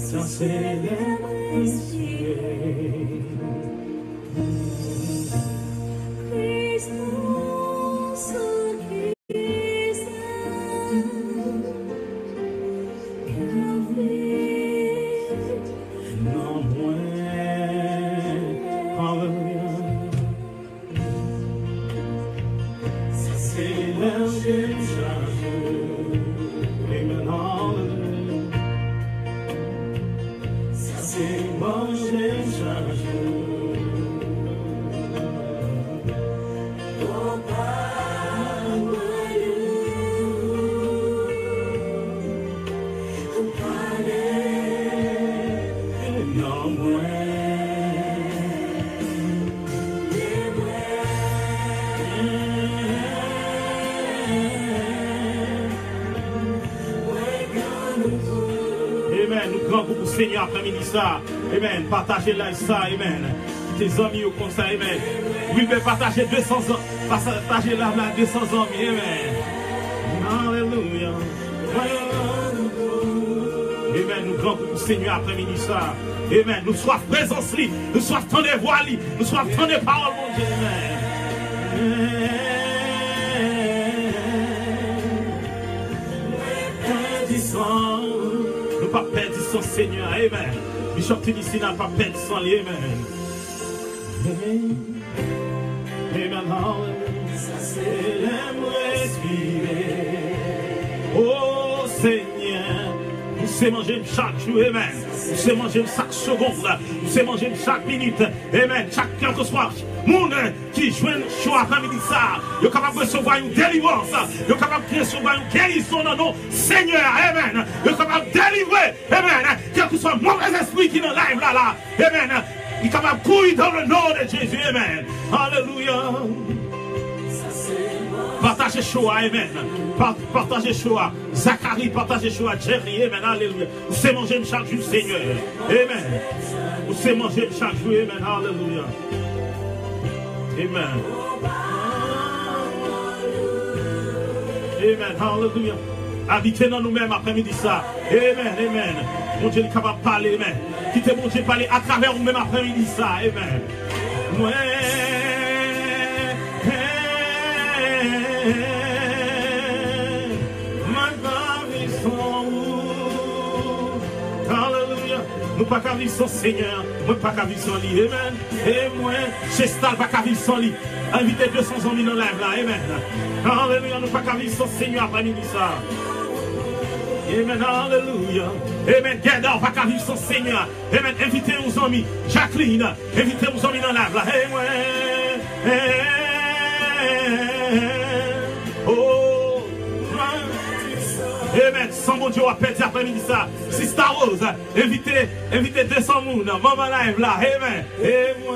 ça célèbre Seigneur, après-midi ça, amen, partagez là ça, amen, tes amis au conseil, amen, oui, mais partagez 200 ans, partagez là 200 amis, amen, alléluia, amen, nous grand pour Seigneur, après-midi ça, amen, nous soif présence, nous soif tant de voix, nous soif tant de paroles, mon Dieu, amen. Nous pas perdre son Seigneur, amen. Bishop Tennessee n'a pas perdre son lui, amen. Amen, ça c'est l'aime respirer. Oh Seigneur, nous savons manger chaque jour, amen. Nous savons manger chaque seconde, nous savons manger chaque minute, amen. Chaque quel que soit monde qui joue choix après-midi ça, il est capable de recevoir une délivrance, il est capable de recevoir une guérison dans nos Seigneur, amen. Il est capable de délivrer, amen. Quel que soit mauvais esprit qui est dans live là, amen. Il est capable de courir dans le nom de Jésus, amen. Alléluia. Partagez choix, amen. Partagez choix. Zacharie, partagez choix. Jerry, amen. Alléluia. Vous savez manger chaque jour, Seigneur. Amen. Vous savez manger chaque jour, amen. Alléluia. Amen. Amen. Hallelujah. Habitez dans nous-mêmes après-midi ça. Amen. Amen. Mon Dieu est capable de parler. Amen. Quittez mon Dieu parler à travers nous-mêmes après-midi ça. Amen. Ouais. Nous pas qu'à vivre sans Seigneur, moi pas qu'à vivre sans lui, amen. Et moi, Chestal pas qu'à vivre sans lui. Invitez 200 amis dans live là, amen. Alléluia, nous pas qu'à vivre sans Seigneur après-midi ça. Amen, alléluia. Amen, Gerdor pas qu'à vivre sans Seigneur. Amen, invitez nos amis, Jacqueline, invitez nos amis dans live là. Et moi, oh, amen, sans mon Dieu, on va perdre après-midi ça. Sister Rose, invitez 200 moun, maman live là, amen. Et moi,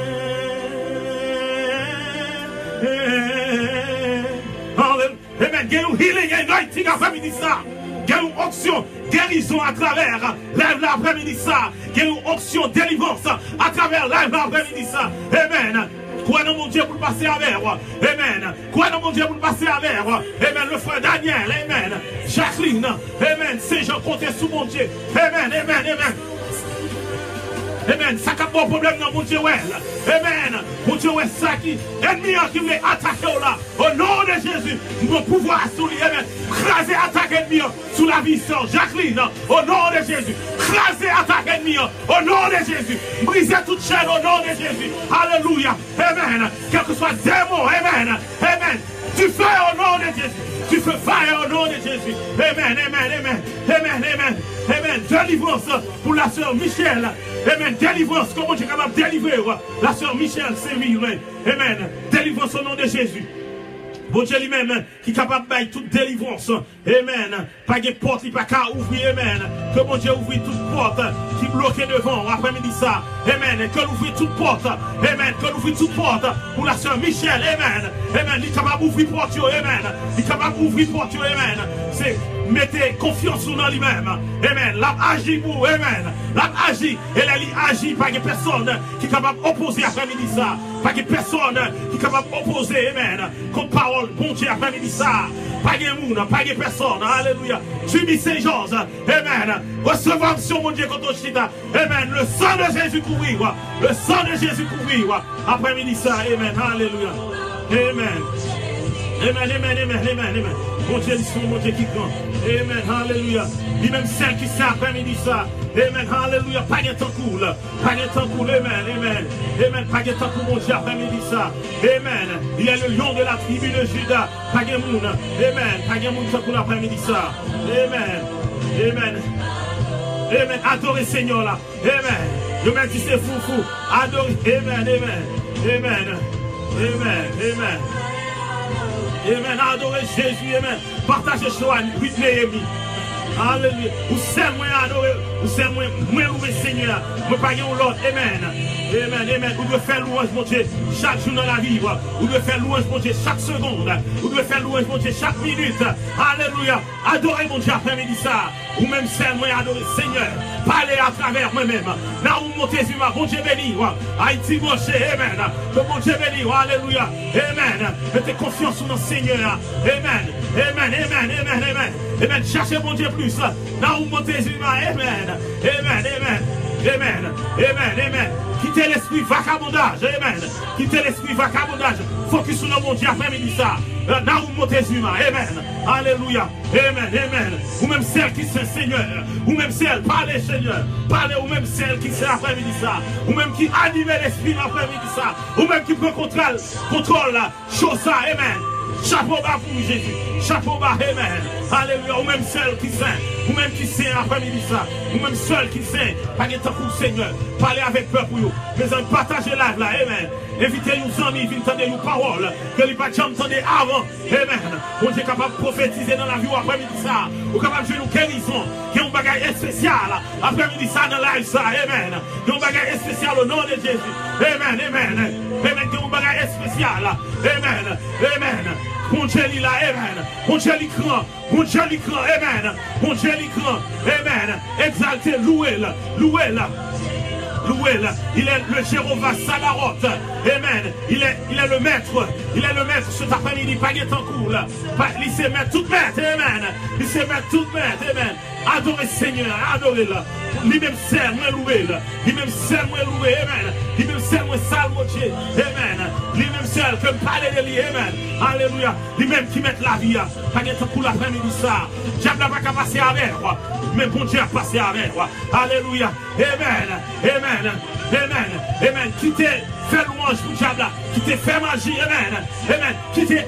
amen, get you healing and anointing après-midi ça. Get you onction, guérison à travers live là après-midi ça. Get you onction, délivrance à travers live là après-midi ça. Amen. Quoi dans mon Dieu pour passer avec moi. Amen. Quoi dans mon Dieu pour passer avec moi. Amen. Le frère Daniel. Amen. Jacqueline. Amen. C'est Jean compté sous mon Dieu. Amen. Amen. Amen. Amen. Ça n'a pas de problème dans mon Dieu. Amen. Mon Dieu, ça qui ennemi qui voulait attaquer là. Au nom de Jésus, mon pouvoir sur lui. Amen. Craser attaque ennemi sous la vie de Jacqueline. Au nom de Jésus. Craser attaque ennemi au nom de Jésus. Briser toute chaîne au nom de Jésus. Alléluia. Amen. Quel que soit démon. Amen. Amen. Tu fais au nom de Jésus. Tu fais fire au nom de Jésus. Amen. Amen. Amen. Amen. Amen. Amen. Délivrance pour la sœur Michel. Amen. Délivrance. Comment tu es capable de délivrer la sœur Michel Séville. Amen. Délivrance au nom de Jésus. Bon Dieu lui-même qui est capable de toute délivrance. Amen. Pas de porte, il pas qu'à ouvrir. Amen. Que mon Dieu ouvre toute porte qui bloquait devant après-midi ça. Amen. Que l'ouvre toute porte. Amen. Que l'ouvre toute porte pour la sœur Michel. Amen. Amen. Il est capable d'ouvrir porte. Amen. Il est capable d'ouvrir porte. Amen. C'est mettez confiance dans lui-même. Amen. L'a agi pour. Amen. L'a agi. Et là, il agit par des personnes qui est capable d'opposer après-midi ça. Pas de personne qui est capable d'opposer, amen, contre parole, bon Dieu, après-midi ça. Pas de monde, pas de personne, alléluia. Subis ces choses, amen. Recevoir sur mon Dieu contre Chita, amen. Le sang de Jésus couvrir, le sang de Jésus couvrir. Après-midi ça, amen, alléluia. Amen. Amen, amen, amen, amen, amen. Mon Dieu, ils sont mon Dieu qui grand. Amen, alléluia. Lui-même celle qui sait après-midi ça. Amen, alléluia. Pas de temps cool. Pas de temps cool, amen, amen. Amen, pas de temps cool, mon Dieu, après-midi ça. Amen. Il y a le lion de la tribu de Judas. Pas de monde. Amen. Pas de monde temps cool après-midi ça. Amen. Amen. Amen. Adorez Seigneur là. Amen. Le même dit c'est fou. Adorez. Amen, amen. Amen. Amen. Amen. Amen. Adorez Jésus. Amen. Partagez choix. Oui, Néhémie. Alléluia. Vous savez, moi adorer. Vous savez, moi louer Seigneur. Moi pas l'autre. Amen. Amen. Amen. Vous devez faire louange, mon Dieu, chaque jour dans la vie. Vous devez faire louange, mon Dieu, chaque seconde. Vous devez faire louange, mon Dieu, chaque minute. Alléluia. Adorez, mon Dieu, après-midi ça. Ou même celle, moi adorer Seigneur. Parlez à travers moi-même. Là où montez humain, bon Dieu béni. Haïti gauche. Amen. Que mon Dieu béni. Alléluia. Amen. Mettez confiance dans le Seigneur. Amen. Amen. Amen. Amen. Amen. Amen. Cherchez mon Dieu plus. Là où montez humain. Amen. Amen. Amen. Amen. Amen. Amen. Quittez l'esprit vagabondage. Amen. Quittez l'esprit vagabondage. Focus sur le bon Dieu après-midi ça. Là où montez humain. Amen. Alléluia. Amen. Amen. Ou même celle qui sait Seigneur. Ou même celle, parlez Seigneur. Parlez ou même celle qui sait après-midi ça. Ou même qui anime l'esprit après-midi ça. Ou même qui prend contrôle la chose ça. Amen. Chapeau bas pour Jésus. Chapeau bas. Amen. Alléluia. Ou même celle qui sait. Ou même qui sait après-midi ça. Ou même seul qui sait. Pas de temps pour le Seigneur. Parlez avec peur pour vous. Mais en partagez live là. Amen. Invitez nos amis, venez entendre nos paroles. Que les pas jamais entendre avant. Amen. On est capable de prophétiser dans la vie après-midi ça. Ou capable de jouer nos guérisons. Qui ont un bagage spécial. Après-midi ça dans live ça. Amen. Qui ont un bagage spécial au nom de Jésus. Amen. Amen. Amen. Qui ont un bagage spécial. Amen. Amen. Mon Dieu là, amen. Mon Dieu l'écran, mon Dieu l'écran, amen. Mon Dieu l'écran, amen. Exaltez, louez-le, louez-le. Louez-le. Il est le Jéhovah Sabaoth. Amen. Il est le maître. Il est le maître cet après-midi. Pas de temps cool. Il sait mettre tout maître. Amen. Il sait mettre tout maître. Amen. Adorez Seigneur. Adorez-le. Lui-même seul, moi louez-le. Lui-même seul, moi louez. Amen. Lui-même seul, moi salve Dieu. Amen. Lui-même seul, que parler de lui. Amen. Alléluia. Lui-même qui met la vie. Pas de temps cool l'après-midi ça. Diable n'a pas qu'à passer avec. Mais bon Dieu a passé avec. Alléluia. Amen. Amen. Amen. Amen. Qui t'est fait louange pour diable, qui t'est fait magie. Amen. Amen. Qui t'est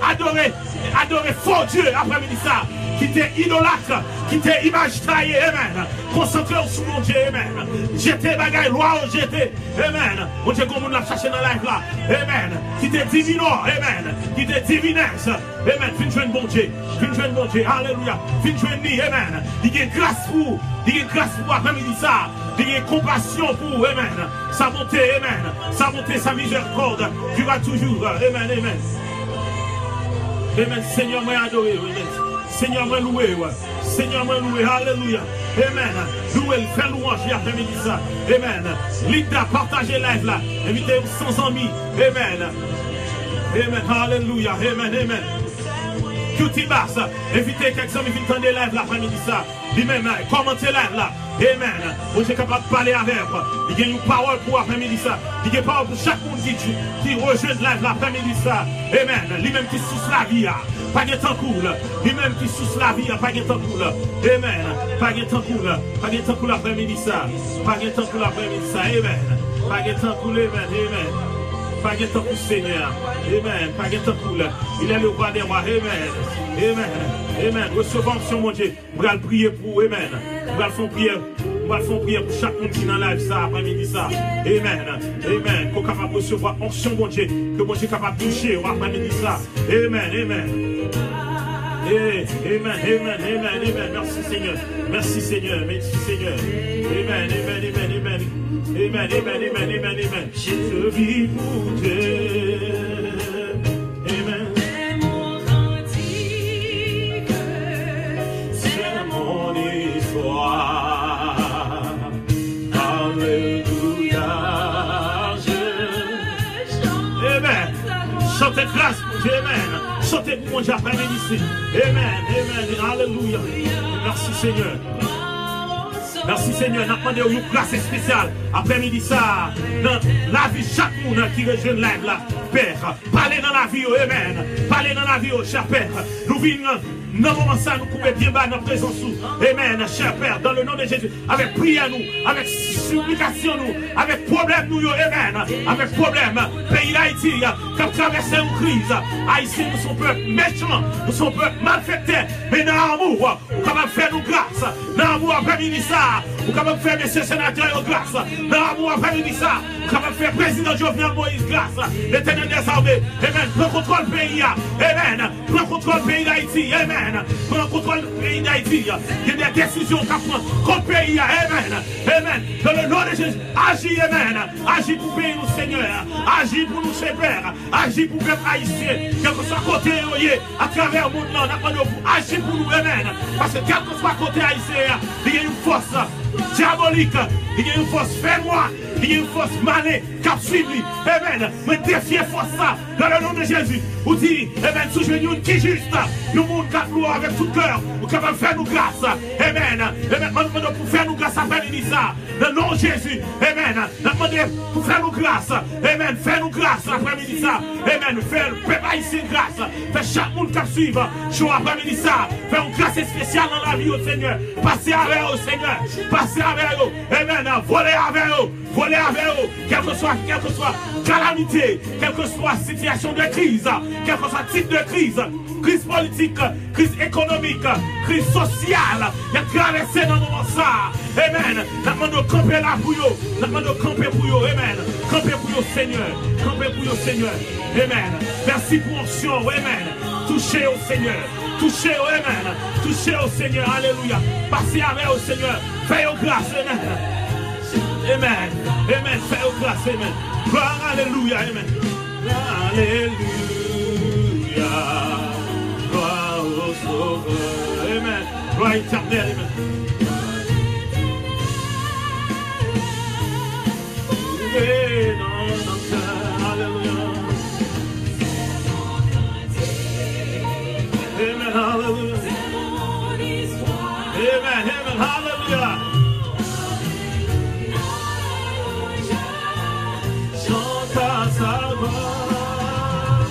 adoré faux Dieu après-midi ça. Qui t'est idolâtre, qui t'est image taillée. Amen. Concentrez-vous sur mon Dieu. Amen. Jetez bagaille, loi, jetez. Amen. Mon Dieu, comme on l'a cherché dans la live là. Amen. Qui t'est divino. Amen. Qui t'est divinesse. Amen. Fin jouer bon Dieu. Fin jouer bon Dieu. Alléluia. Fin jouer ni. Amen. Il y a grâce pour. Il y a grâce pour après-midi ça. Il y a compassion pour. Amen. Sa bonté. Amen. Sa bonté, sa miséricorde durera toujours. Amen. Amen. Amen. Seigneur, moi adoré. Amen. Seigneur, moi loué. Seigneur, moi loué. Alléluia. Amen. Loué, fais louange après-midi ça. Amen. Linda, partagez live là. Invitez 100 amis. Amen. Amen. Alléluia. Amen. Amen. Cutie Bass, invitez quelques amis qui entendent live l'après-midi ça. Lui-même, commentez live là. Amen. Vous êtes capable de parler avec. Il y a une parole pour l'après-midi ça. Il y a une parole pour chaque monde qui rejoint live l'après-midi ça. Amen. Lui-même qui souffle la vie. Pas de temps cool. Lui-même qui souffle la vie. Pas de temps cool. Amen. Pas de temps cool. Pas de temps cool l'après-midi ça. Pas de temps cool l'après-midi ça. Amen. Pas de temps cool. Amen. Amen. Pas de temps pour Seigneur. Amen. Pas de temps cool. Il est le roi des rois. Amen. Amen. Amen. Recevons sur mon Dieu. Nous allons prier pour. Amen. Nous allons faire prière. Nous allons faire prière pour chaque monde qui est dans la live ça, après-midi ça. Amen. Amen. Qu'on est capable de recevoir onction, mon Dieu. Que mon Dieu est capable de toucher après-midi ça. Amen. Amen. Amen. Amen. Amen. Amen. Merci Seigneur. Merci Seigneur. Merci Seigneur. Amen. Amen. Amen. Amen. Amen. Amen. Amen. Amen. Amen. Je vis pour Dieu. Amen. C'est mon histoire. Alléluia. Je chantez grâce pour Dieu, amen. Chantez pour mon Dieu après-midi ici. Amen, amen, alléluia. Merci Seigneur. Merci Seigneur, nous demandons une grâce spéciale après-midi ça, dans la vie de chaque monde qui rejoint live là, Père. Parlez dans la vie, amen. Parlez dans la vie, cher Père. Nous venons dans le moment ça, nous coupons bien bas notre présence. Amen, cher Père, dans le nom de Jésus, avec prière nous, avec supplication nous, avec problème nous, amen. Avec problème, pays d'Haïti, qui a traversé une crise. Haïti, nous sommes peuple méchant, nous sommes peuple malfaités, mais dans l'amour, nous pouvons faire nous grâce. Dans l'amour après-midi ça, nous pouvons faire messieurs sénateurs grâce. Dans l'amour après-midi ça, nous pouvons faire président Jovenel Moïse grâce. L'éternel des armées, amen. Prends contrôle du pays, amen. Prends contrôle du pays d'Haïti, amen. Prends contrôle du pays d'Haïti. Il y a des décisions qui prennent contre le pays, amen. Amen. Dans le nom de Jésus, agis, amen. Agis pour payer nous, Seigneur. Agis pour nous, cher Père. Agis pour le peuple haïtien. Quel que soit côté, à travers le monde, nous demandons pour agir pour nous, amen. Parce que quel que soit côté haïtien, il y a une force diabolique, il y a une force ferme-moi, il y a une force manée, capsuble, amen. Mais défiez force ça, dans le nom de Jésus. Vous dites, amen, sous nous qui juste, nous monde quatre gloire avec tout cœur, nous capable faire nous grâce, amen. Amen, nous demandons pour faire nous grâce après-midi ça, dans le nom de Jésus, amen. Nous demandons pour faire nous grâce, amen. Faire nous grâce après-midi ça, amen. Faire le peuple haïtien grâce, faire chaque monde qui suive, show après-midi ça, faire une grâce spéciale dans la vie au Seigneur. Passez avec au Seigneur, passez avec eux, amen. Voler avec eux, voler avec eux, quelle que soit calamité, quelle que soit situation de crise, quel que soit type de crise, crise politique, crise économique, crise sociale, il y a traversé dans le moment ça, amen. Nous demandons de camper là pour eux, nous demandons de camper pour eux, amen. Camper pour eux, Seigneur, camper pour eux, Seigneur, amen. Merci pour l'onction, amen. Touchez au Seigneur, touchez au amen, touchez au Seigneur, alléluia. Passez avec au Seigneur, faites au grâce, amen. Amen, amen, faites au grâce, amen. Gloire, alléluia, amen. Alléluia, gloire au Sauveur, amen. Gloire éternelle, amen. Alléluia. Amen, hallelujah. Amen, amen, hallelujah. Chante à sa gloire.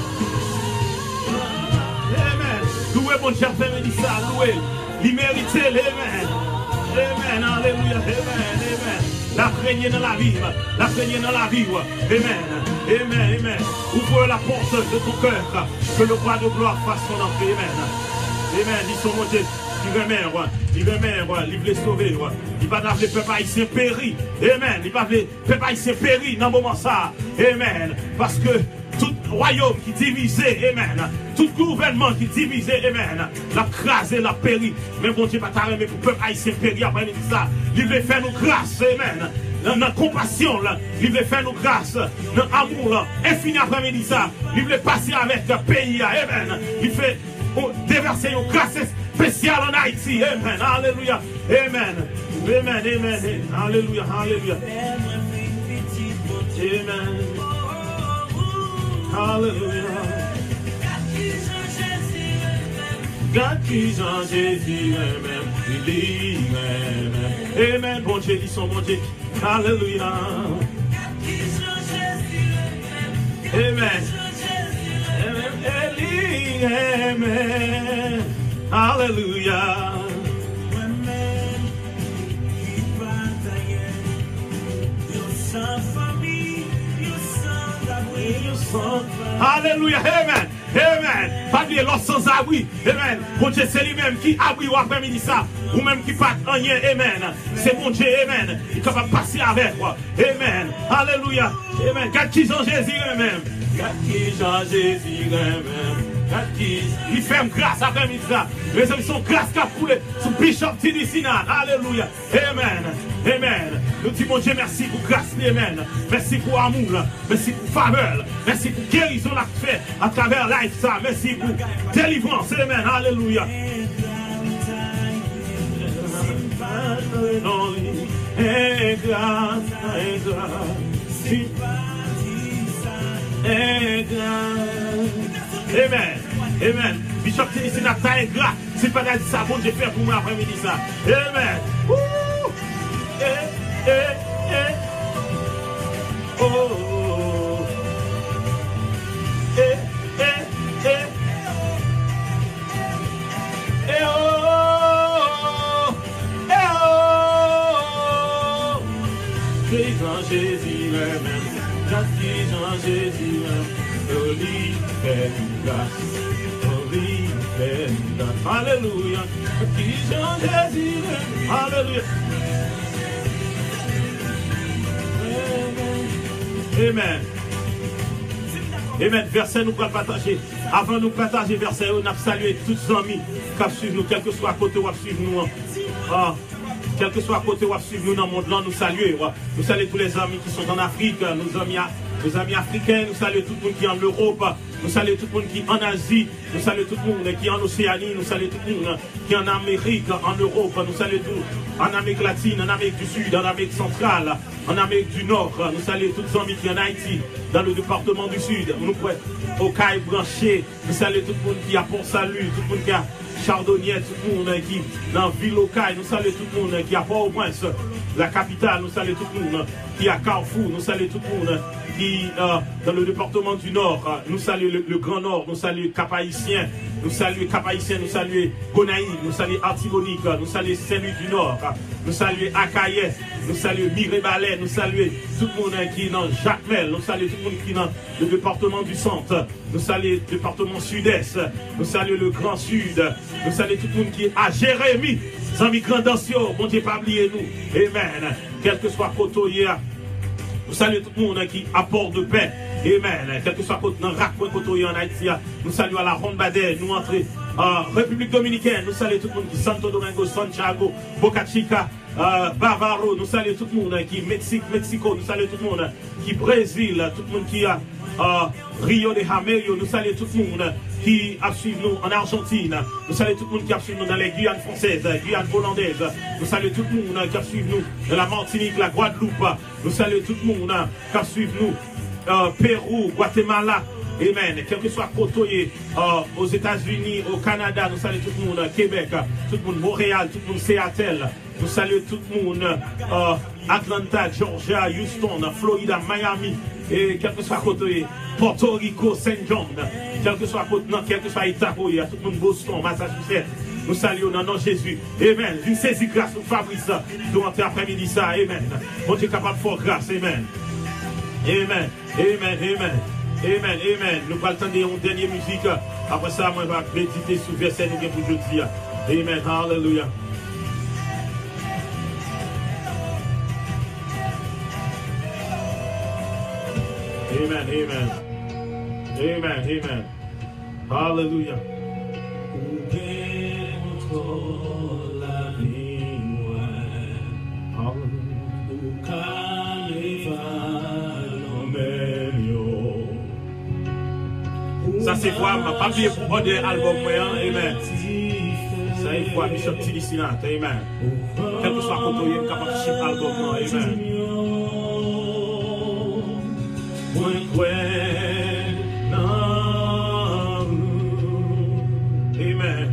Amen. Louez mon Dieu, fais-moi dire ça, louez. Il mérite, amen. Amen, alléluia, amen, amen. La craignez dans la vie, la craignez dans la vie, amen, amen, amen. Ouvre la porte de ton cœur, que le roi de gloire fasse son entrée, amen. Amen, dis son mon Dieu, il remet, il veut sauver, il va pas le peuple haïtien péri, amen, il va le peuple haïtien péri dans le moment ça, amen, parce que tout royaume qui divisé, amen, tout gouvernement qui divisé, amen, la crasé, la péri, mais bon Dieu pas t'arrêter pour le peuple haïtien péri après ça, il veut faire nous grâce, amen. Dans la compassion, il veut faire nous grâce, dans l'amour, infini après-midi ça, il veut passer avec le pays, amen, il fait déverser une grâce spéciale en Haïti, amen, alléluia, amen, amen, amen, alléluia, alléluia, amen, alléluia. God qui Jean Jésus, amen, il amen, amen, bon Dieu, ils sont bon Dieu, alléluia, amen, amen, alléluia. Alléluia, amen, amen. Pas de l'os sans abri, amen. Bon Dieu, c'est lui-même qui abri ou après-midi ça, ou même qui part en rien, amen. C'est bon Dieu, amen. Il est capable de passer avec moi, amen. Alléluia, amen. Quand qui Jean Jésus, amen. Quand qui Jean Jésus, amen. Il fait grâce après-midi ça. Mais ils sont grâce qui a coulé sous Bishop Tini Sinan. Alléluia. Amen. Amen. Nous disons, mon Dieu, merci pour grâce. Amen. Merci pour amour. Merci pour faveur. Merci pour guérison la fait à travers life ça. Merci pour délivrance. Amen. Alléluia. Et grâce, et grâce. Et grâce. Amen. Amen. Bishop Télisina, t'as ingrat. C'est pas dit ça, bon Dieu fait pour moi après-midi ça. Amen. Oh. Jean Jésus même, Jean Jésus même, Alléluia, Jean Jésus même, Alléluia. Amen. Amen. Verset nous pour partager. Avant nous partager verset, nous avons salué tous les amis qui suivent nous, quel que soit à côté où suivent nous. Quel que soit à côté où suivre nous dans le monde, là, nous saluons. Nous saluons tous les amis qui sont en Afrique, nos amis africains, nous saluons tout le monde qui est en Europe, nous saluons tout le monde qui est en Asie, nous saluons tout le monde qui est en Océanie, nous saluons tout le monde qui est en Amérique, en Europe, nous saluons tout en Amérique latine, en Amérique du Sud, en Amérique centrale, en Amérique du Nord, nous saluons tous les amis qui sont en Haïti, dans le département du Sud, nous pouvons au Caille branché, nous saluons tout le monde qui a Pont-Salut, tout le monde qui a Chardonnier, tout le monde qui est dans la ville locale, nous saluons tout le monde qui a Port-au-Prince, la capitale, nous saluons tout le monde qui a Carrefour, nous saluons tout le monde qui dans le département du Nord, nous saluons le Grand Nord, nous saluons Cap-Haïtien, nous saluons Gonaïve, nous saluons Artibonique, nous saluons Saint-Louis du Nord, nous saluons Akaye, nous saluons Mirebalais, nous saluons tout le monde qui est dans Jacmel, nous saluons tout le monde qui est dans le département du Centre, nous saluons le département Sud-Est, nous saluons le Grand Sud, nous saluons tout le monde qui est à Jérémie, amis Grandantio, bon Dieu, pas oublier nous, amen, quel que soit côté. Nous saluons tout le monde qui apporte de paix. Amen. Quel que soit dans Raccoin côté en Haïti, nous saluons à la Ronde Badet, nous entrons en République Dominicaine, nous saluons tout le monde qui Santo Domingo, Santiago, Boca Chica, Bavaro, nous saluons tout le monde qui Mexico, nous saluons tout le monde qui Brésil, tout le monde qui a Rio de Janeiro, nous saluons tout le monde qui a suivi nous en Argentine, nous saluons tout le monde qui a suivi nous dans les Guyanes françaises, Guyanes hollandaises, nous saluons tout le monde qui a suivi nous dans la Martinique, la Guadeloupe, nous saluons tout le monde qui a suivi nous Pérou, Guatemala, amen, quel que soit côté aux États-Unis, au Canada, nous saluons tout le monde, Québec, tout le monde, Montréal, tout le monde, Seattle, nous saluons tout le monde, Atlanta, Georgia, Houston, Florida, Miami, et quel que soit côté Porto Rico, Saint John, quel que soit côté, quel que soit État, tout le monde, Boston, Massachusetts. Nous saluons dans le nom de Jésus. Amen. Une saisie grâce pour Fabrice. Nous entrer après-midi ça. Amen. Bon Dieu capable de faire grâce. Amen. Amen. Amen. Amen. Amen. Amen. Nous allons attendre une dernière musique. Après ça, moi, je vais méditer sur le verset nous pour aujourd'hui. Amen. Hallelujah. Amen. Amen. Amen. Amen. Hallelujah. La vie, ça c'est quoi, ma papier pour border album, amen. Ça c'est quoi, Bishop Télisina, amen. Quel que soit côté, il est capable de ship album, amen. Amen.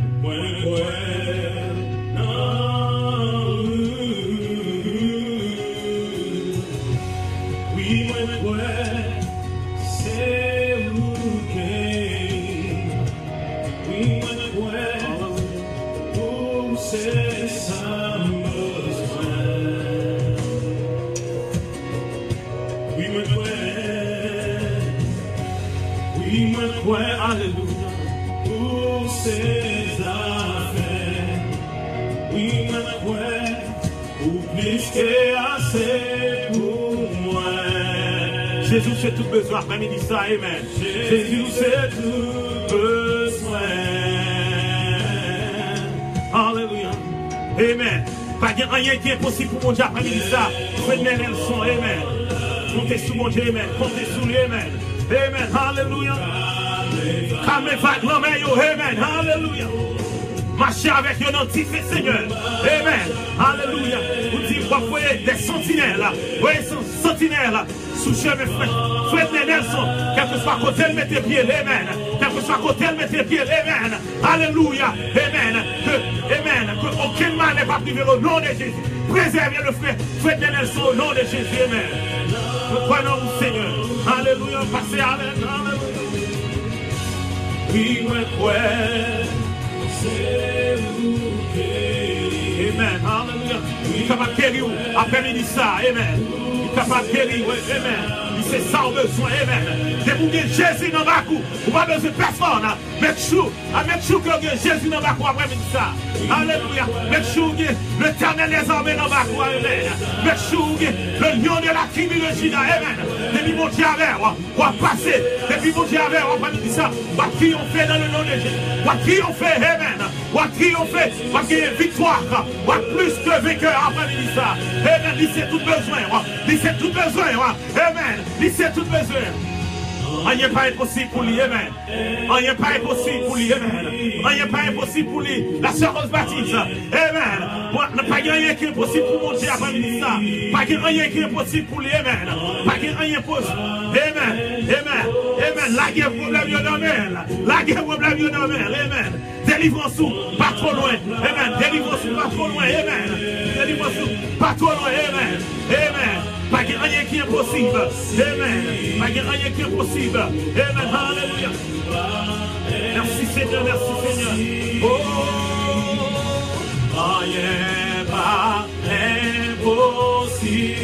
Alléluia, pour ses affaires, oui, mais pour plus que assez pour moi. Jésus, c'est tout besoin, après-midi ça, amen. Jésus, c'est tout besoin. Alléluia, amen. Pas de rien qui est possible pour mon Dieu, après-midi ça. Prenez les leçons, amen. Comptez sur mon Dieu, amen. Comptez sur lui, amen. Amen, hallelujah. Calmez vague l'homme, amen, hallelujah. Marchez avec eux dans le titre, Seigneur. Amen, hallelujah. Vous dites, vous voyez des sentinelles, vous voyez sentinelles sous chemin Fred Nelson, quel que soit côté elle met tes pieds, amen. Quel que soit côté elle met tes pieds, amen. Alléluia, amen. Que aucun mal n'est pas privé au nom de Jésus. Préservez le frère Fred Nelson au nom de Jésus, amen. Nous croyons au Seigneur. Alléluia, passez avec. Alléluia. Oui, moi, amen. Alléluia. Il est capable de guérir après-midi ça. Amen. Il est capable de guérir. Amen. C'est ça au besoin. Amen. Débouiller Jésus dans ma cou. Vous n'avez pas besoin de personne. Mettre chou. Mettre chou que Jésus dans ma cou après-midi ça. Alléluia. Mettre chou l'éternel des armées dans ma cou. Amen. Mettre chou le lion de la tribu de Juda. Amen. Depuis mon Dieu avec. On va passer. Depuis mon Dieu avec. Après-midi ça. On va triompher dans le nom de Jésus. On va triompher. Amen. On va triompher. On va gagner victoire. On va plus que vainqueur après-midi ça. Amen. Lisez tout besoin. Lisez tout besoin. Amen. Lisez tout besoin. Rien n'est pas impossible pour lui, amen. Rien n'est pas impossible pour lui, amen. Rien n'est pas impossible pour lui. La sœur Rose Baptiste, amen. Pas rien qui est impossible pour mon Dieu après-midi ça. Pas rien qui est impossible pour lui, amen. Pas rien possible. Amen. Amen. Amen. La guerre problème, il y en a même. La guerre problème, il y en a même. Amen. Délivrance-nous, pas trop loin. Amen. Délivrance-nous, pas trop loin. Amen. Délivrance-nous, pas trop loin. Amen. Amen. Pas rien qui est impossible. Amen. Pas rien qui est impossible. Amen. Alléluia. Merci Seigneur, merci Seigneur. Oh, rien pas impossible.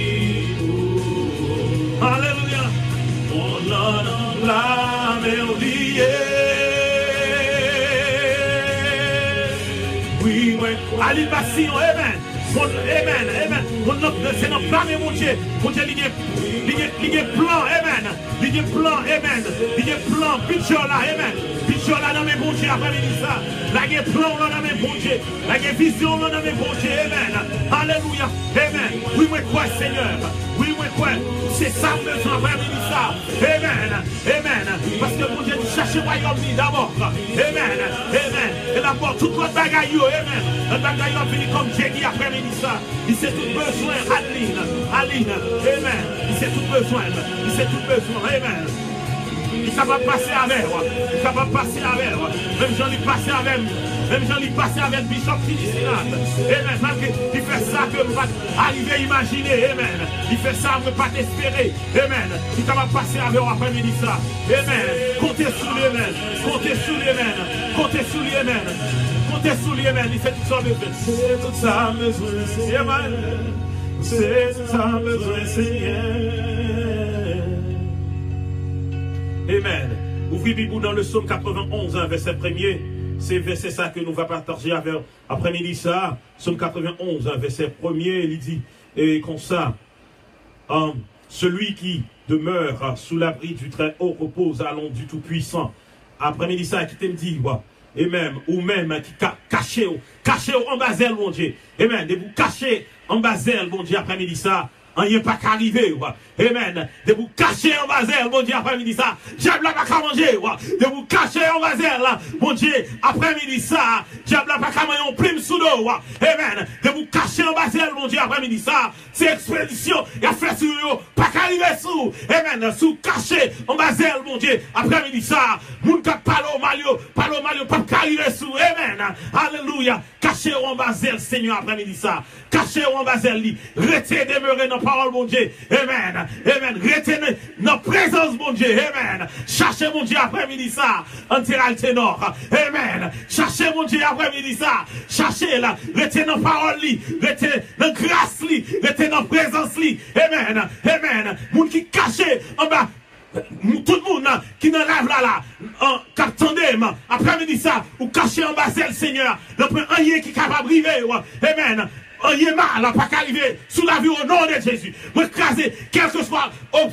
Alléluia. On a la mélodie. Oui, oui. Allez, amen. Amen, amen. C'est notre plan, mon Dieu. Mon Dieu, il y a plan, amen. Il y a plan, amen. Il y a plan, budget là, amen. Budget là dans mes bons Dieu après-midi ça. Là, il y a plan là dans mes bons Dieu. Là, il y a vision là dans mes bons Dieu, amen. Alléluia, amen. Oui, moi, quoi, Seigneur. Oui, moi, quoi. C'est ça, besoin après-midi ça. Amen, amen. Parce que mon Dieu, cherchez le royaume d'abord. Amen, amen. Et d'abord, toute votre bagaille, amen. Notre bagaille va venir comme Dieu qui après-midi. Ça. Il sait tout besoin, Aline, amen. Il sait tout besoin, il sait tout besoin, amen. Il est capable de passer avec, il est capable de passer avec, même j'en ai passé avec, même j'en ai passé avec Bishop Fidicinat, amen. Malgré il fait ça que nous pas arriver à imaginer, amen. Il fait ça, on ne peut pas t'espérer, amen. Il est capable de passer avec après-midi ça, amen. Comptez sur lui, amen. Comptez sur lui, amen. Comptez sur lui, amen. Comptez sur lui, amen. Il fait tout ça besoin. C'est tout ça besoin, Seigneur. C'est tout ça besoin, Seigneur. Amen. Ouvrez Bible dans le psaume 91, verset 1er. C'est verset ça que nous va partager avec après-midi ça. Psaume 91, verset 1er. Il dit, et comme ça, celui qui demeure sous l'abri du Très-Haut repose à l'ombre du Tout-Puissant. Après-midi ça, qui te dit, et même, ou même, qui cachez en basel, mon Dieu. Amen. De vous cacher en basel, mon Dieu, après-midi ça. Il n'y a pas qu'à arriver. Amen. De vous cacher en basel, mon Dieu, après-midi ça. Diable n'a pas qu'à manger. De vous cacher en basel, mon Dieu, après-midi ça. Diable n'a pas qu'à manger en plume sous l'eau. Amen. De vous cacher en basel, mon Dieu, après-midi ça. C'est expédition. Il a fait sur eux. Pas qu'à arriver sous. Amen. Sous caché en basel, mon Dieu, après-midi ça. Moun ka palo malio, pas qu'à arriver sous. Amen. Alléluia. Caché en basel, Seigneur, après-midi ça. Caché en basel, restez demeuré dans parole, mon Dieu. Amen. Amen. Retenez notre présence, mon Dieu. Amen. Cherchez, mon Dieu, après-midi ça. En terral ténor. Amen. Cherchez, mon Dieu, après-midi ça. Cherchez là. Retenez notre parole, retenez notre grâce, retenez notre présence. Amen. Amen. Moun qui caché en bas. Tout le monde qui nous lève là, en captandem, après-midi ça, ou caché en bas, le Seigneur. Le premier qui est capable de arriver. Amen. Il est mal, pas qu'arriver sous la vie au nom de Jésus. Moi, écraser, quel que soit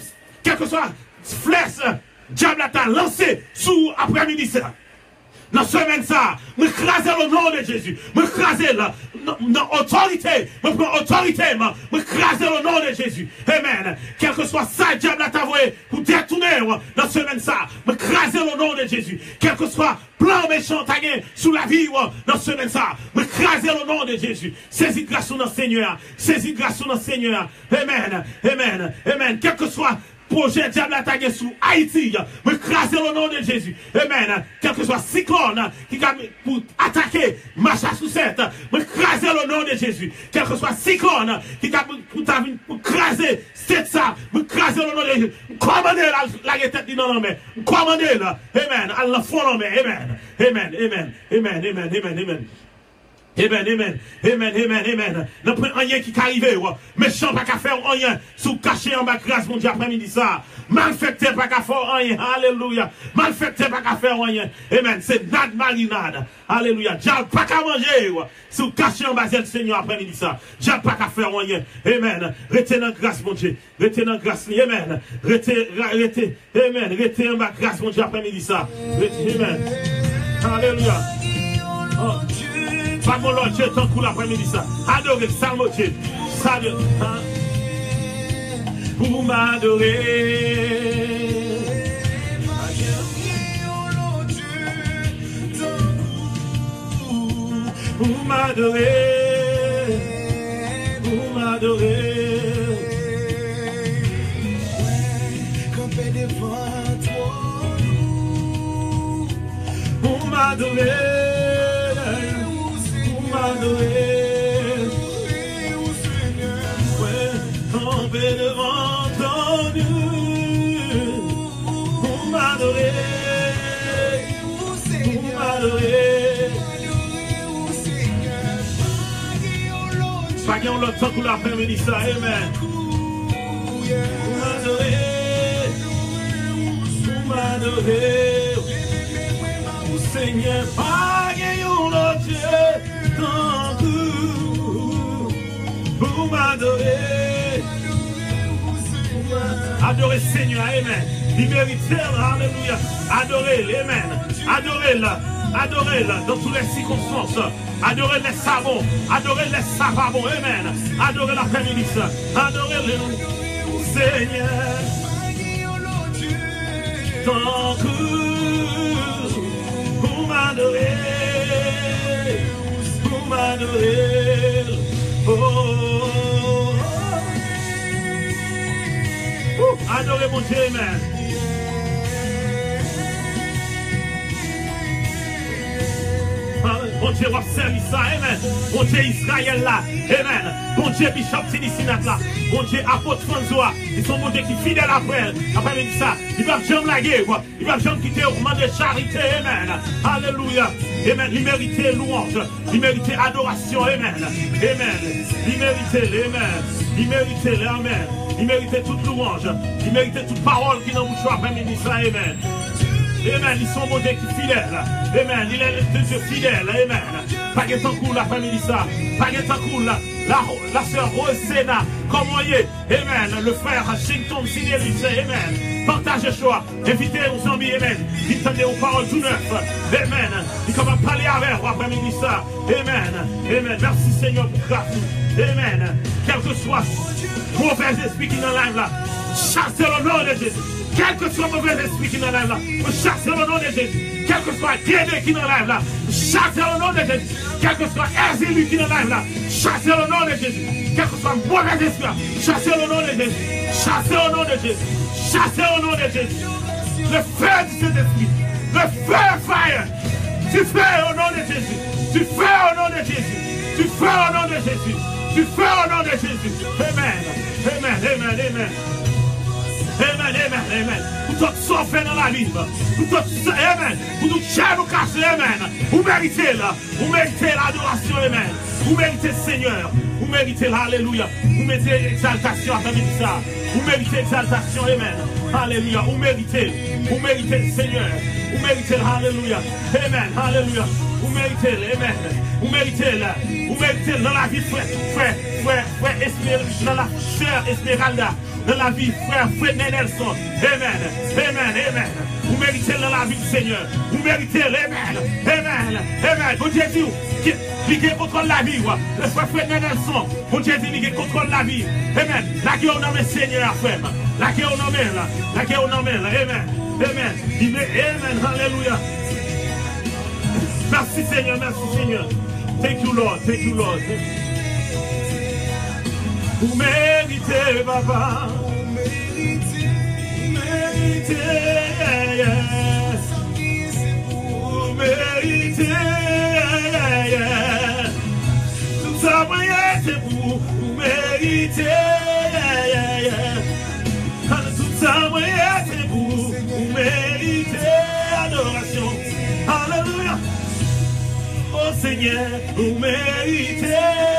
flèche, diable t'a lancé sous après-midi ça. Dans la semaine ça, moi, écraser le nom de Jésus. Moi, écraser dans autorité. Moi, prends autorité, moi, écraser le nom de Jésus. Amen. Quel que soit ça, diable t'a voué pour détourner dans ce semaine ça, me craser le nom de Jésus. Quel que soit plan méchant tagué sous la vie dans ce semaine ça, me craser le nom de Jésus. Saisis grâce au Seigneur. Saisis grâce au Seigneur. Amen. Amen. Amen. Quel que soit projet diable attaqué sous Haïti, me craser le nom de Jésus. Amen. Quel que soit cyclone qui a pour attaquer Massachusetts, me craser le nom de Jésus. Quel que soit cyclone qui a pour craser c'est ça, me craser le nom de Jésus. Commandez la tête dans la main. Commandez là. Amen. À la fond la main. Amen. Amen. Amen. Amen. Amen. Amen. Amen. Amen, amen, amen, amen, amen. N'a pas rien qui arrive, méchant pas qu'à faire rien, sous caché en bas grâce, mon Dieu, après-midi ça. Malfecté pas qu'à faire rien, alléluia. Malfecté pas qu'à faire rien, amen. C'est nad marinade, alléluia. Diable pas qu'à manger, sous caché en bas, le Seigneur, après-midi ça. Diable pas qu'à faire rien, amen. Retenez grâce, mon Dieu, retenez grâce, amen. Retenez, amen. Retenez en bas grâce, mon Dieu, après-midi ça. Amen. Alléluia. Oh. Pas mon Lord Dieu, tant coup l'après-midi ça. Adorez, salme Dieu. Salut. Pour m'adorer. Pour m'adorer. Pour m'adorer. Camper devant toi. Pour m'adorer. Adorer, ouais, tomber devant ton Dieu, pour m'adorer, pour m'adorer. Pas qu'il y a l'autre temps pour l'après-midi ça, amen. Pour m'adorer, pour m'adorer, Seigneur, pas qu'il y a l'autre Dieu. Pour m'adorer, adorer Seigneur, amen. Il mérite, alléluia. Adorez, amen. Adorez-le dans toutes les circonstances. Adorez les savons, adorez les savons, amen. Adorez l'après-midi, adorez-le, Seigneur. Tant que pour m'adorer. M'adorer, oh, adorez mon Dieu, amen. Mon Dieu, observe ça, amen. Mon Dieu, Israël là, amen. Mon Dieu, Bishop Tinisinat là. Mon Dieu, apôtre François. Ils sont mon Dieu qui fidèle après. Après ça, ils doivent jamais laguer, quoi. Ils doivent jamais quitter au moment de charité, amen. Alléluia. Amen. Il mérite louange. Il mérite adoration, amen. Amen. Il mérite, amen. Il mérite, amen. Il mérite toute louange. Il mérite toute parole qui n'en bouche après-midi ça, amen. Amen, ils sont mon Dieu qui fidèle. Amen, il est le Dieu fidèle. Amen. Pas de temps cool l'après-midi ça. Pas de temps cool la sœur Rosena. Comme vous voyez, amen. Le frère Shington Sinelus, amen. Partagez choix. Invitez vos amis, amen. Entendez aux paroles tout neuf. Amen. Il commence à parler avec vous après-midi ça. Amen. Amen. Merci Seigneur pour grâce. Amen. Quel que soit mauvais esprit qui est dans la live là. Chassez le nom de Jésus. Quel que soit mauvais esprit qui est dans la live là, chassez le nom de Jésus. Quel que soit Guédé qui est dans la live là, chassez le nom de Jésus. Quel que soit Erzélu qui est dans la live là, chassez le nom de Jésus. Quel que soit mauvais esprit, chassez le nom de Jésus. Chassez le nom de Jésus. Chassez le nom de Jésus. Le feu de cet esprit. Le feu fire. Tu fais au nom de Jésus. Tu fais au nom de Jésus. Tu fais au nom de Jésus. Tu fais au nom de Jésus. Amen. Amen. Amen. Amen. Amen, amen, amen. Pour tout souffrir dans la vie. Pour tout, amen. Pour tout chair nous casser, amen. Vous méritez là. Vous méritez l'adoration, amen. Vous méritez le Seigneur. Vous méritez l'alléluia. Vous méritez l'exaltation à travers ça. Vous méritez l'exaltation, amen. Alléluia. Vous méritez le Seigneur. Vous méritez l'alléluia. Amen, alléluia. Vous méritez, amen. Vous méritez dans la vie, frère, dans la chère Esmeralda. Dans la vie, frère Nelson. Amen. Amen. Amen. Vous méritez dans la vie du Seigneur. Vous méritez. Amen. Amen. Amen. Vous Dieu dit, il contrôle la vie. Le frère Nelson, bon Dieu dit il contrôle la vie. Amen. La guerre on a Seigneur frère. La guerre on a là. La guerre on a là. Amen. Amen. Amen. Alléluia. Merci Seigneur, merci Seigneur. Thank you Lord, thank you Lord. Vous méritez, papa. Méritez, vous méritez, tout ça c'est vous, vous méritez, tout ça c'est vous, vous méritez adoration, alléluia, oh Seigneur, vous méritez,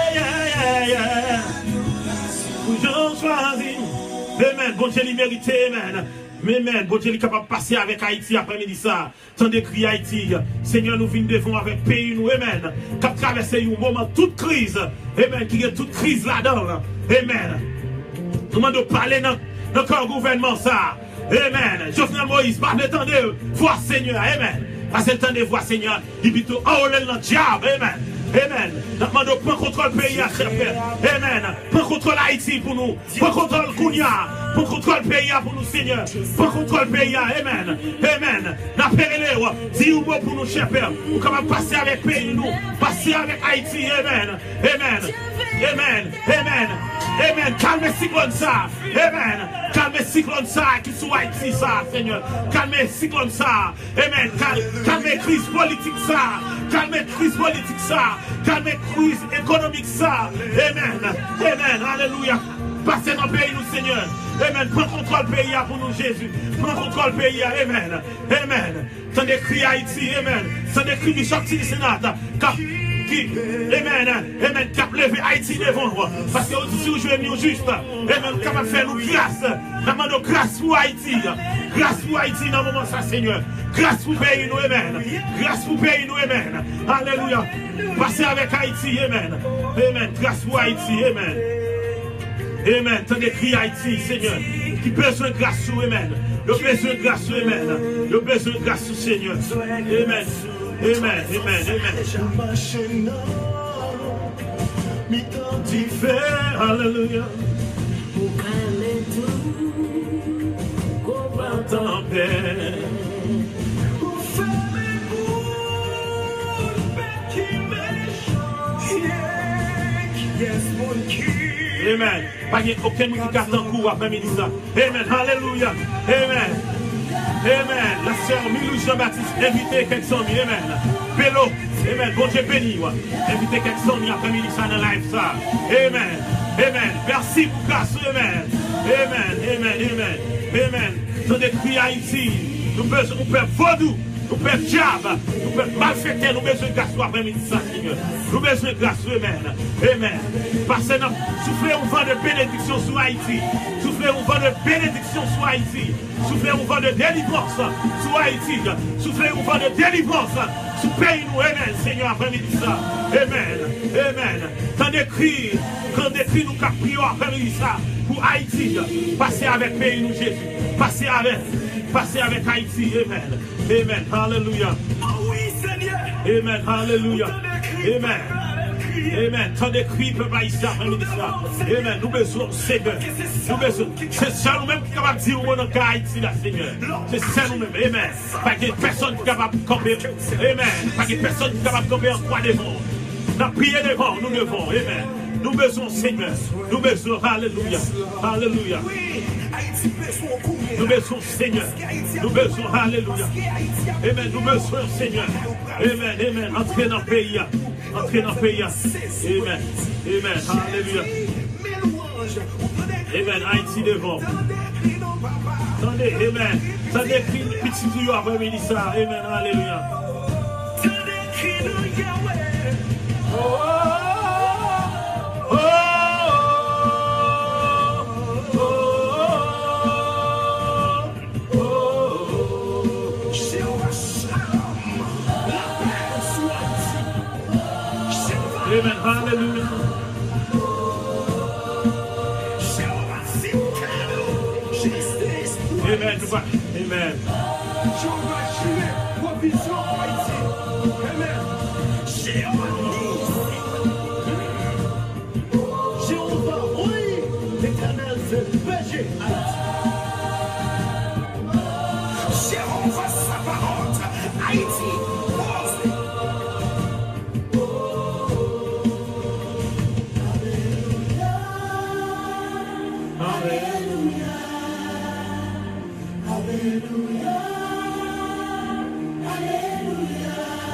vous j'en choisis. Amen. Bon Dieu, il mérite. Amen. Amen. Bon Dieu, il est capable de passer avec Haïti après-midi ça. Tant de cris Haïti. Seigneur, nous venons devant avec pays, nous. Amen. Cap traverser un moment, toute crise. Amen. Qui est toute crise là-dedans. Amen. Nous demandons de parler dans le gouvernement ça. Amen. Jovenel Moïse, pas le temps de voir Seigneur. Amen. Parce que le temps de voir Seigneur, il dit tout, oh, le diable. Amen. Amen. Nous demandons de prendre contrôle du pays, cher Père. Amen. Prends contrôle Haïti pour nous. Prends contrôle Kounia. Prends contrôle le pays pour nous, Seigneur. Prends contrôle le pays. Amen. Amen. N'appelez-les. Dis-nous pour nous, cher Père. Nous sommes passer avec le pays, nous. Passer avec Haïti. Amen. Amen. Amen. Amen. Amen. Calme cyclone ça. Amen. Calme cyclone ça qui sous Haïti ça, Seigneur. Calme cyclone ça. Amen. Calme crise politique ça. Calme crise politique ça. Calme crise économique ça. Amen. Amen. Alléluia. Passez dans le pays, nous, Seigneur. Amen. Prends contrôle du pays pour nous, Jésus. Prends contrôle du pays. Amen. Amen. Sans des cris Haïti. Amen. Sans des cris Bishop Sénat. Amen. Amen. Cap lever Haïti devant moi. Parce que si vous jouez mieux juste. Amen. Capable de faire nous grâce. Nous demandons grâce pour Haïti. Grâce pour Haïti dans le moment ça, Seigneur. Grâce pour pays nous, amen. Grâce pour pays nous, amen. Alléluia. Passez avec Haïti, amen. Amen. Grâce pour Haïti, amen. Amen. T'en écris Haïti, Seigneur. Qui besoin de grâce, amen. Le besoin de grâce, amen. Le besoin de grâce, Seigneur. Amen. Amen. Amen. Amen. Alléluia. Amen. Pas aucun monde qui garde en cours après-midi ça. Amen. Alléluia. Amen. Amen. La sœur Milou Jean-Baptiste, invitez quelques amis. Amen. Pélo. Amen. Bon Dieu béni. Invitez quelques amis après-midi ça dans live ça. Amen. Amen. Merci pour grâce. Amen. Amen. Amen. Amen. Amen. Dans des cris Haïti, nous besoin de faire vaudou. Nous pouvons diable, nous pouvons malfaiter, nous besoin de grâce après-midi, Seigneur. Nous besoin de grâce, amen. Amen. Parce que soufflez un vent de bénédiction sur Haïti. Soufflez un vent de bénédiction sur Haïti. Soufflez un vent de délivrance sur Haïti. Soufflez un vent de délivrance sur le pays, nous, amen, Seigneur, après-midi, ça. Amen. Amen. Quand des nous prions après-midi, ça, pour Haïti, passez avec le pays, nous, Jésus. Passez avec Haïti, amen. Amen, hallelujah. Amen, hallelujah. Amen. Amen. Tant de cris peuvent pas ici après-midi ça. Amen. Nous besoin, Seigneur. Nous besoin. C'est ça nous-mêmes qui est capable de dire au nom de Haïti, là, Seigneur. C'est ça nous-mêmes. Amen. Pas que personne qui est capable de camper. Amen. Pas que personne qui est capable de camper en croix devant. Nous prions devant, nous devons. Amen. Nous besoin, Seigneur. Nous besoin. Alléluia. Alléluia. Nous besoin, Seigneur. Nous besoin. Alléluia. Amen. Nous besoin, Seigneur. Amen. Amen. Entrez dans le pays. Entrez dans le pays. Amen. Amen. Alléluia. Amen. Haïti devant. Attendez. Amen. Attendez, petit tuyau après-midi ça. Amen. Alléluia. Oh. Amen. Hallelujah. Amen. Amen. Amen. L'éternel fait bouger Haïti. Jéhovah Sabaoth, Haïti, posé. Alléluia, Alléluia, Alléluia,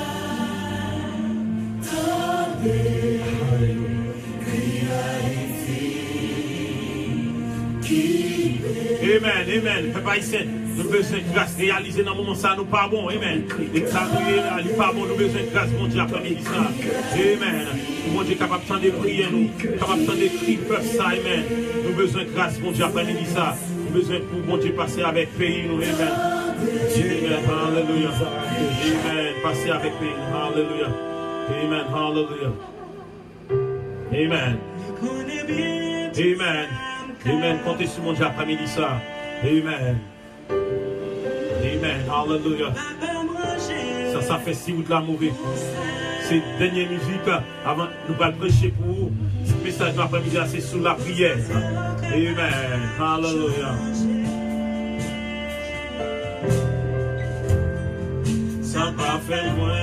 Tendez, crie Haïti, qui Amen, amen. Peuple haïtien, nous avons besoin de grâce réalisée dans le moment ça, nous pas bon. Amen. Et ça, nous n'est pas bon, nous avons besoin de grâce, mon Dieu, après-midi ça. Amen. Mon Dieu, capable de prier, nous, capable de crier, peuple ça. Amen. Nous avons besoin de grâce, mon Dieu, après-midi ça. Nous avons besoin pour mon Dieu passer avec pays, nous. Amen. Amen. Hallelujah. Amen. Passer avec pays. Hallelujah. Amen. Hallelujah. Amen. Amen. Amen. Comptez sur mon Dieu après-midi ça. Amen. Amen. Hallelujah. Ça fait si vous de la mauvaise. C'est dernière musique avant nous allons prêcher pour vous. Ce message de l'après-midi c'est sur la prière. Amen. Hallelujah. Ça va faire moins.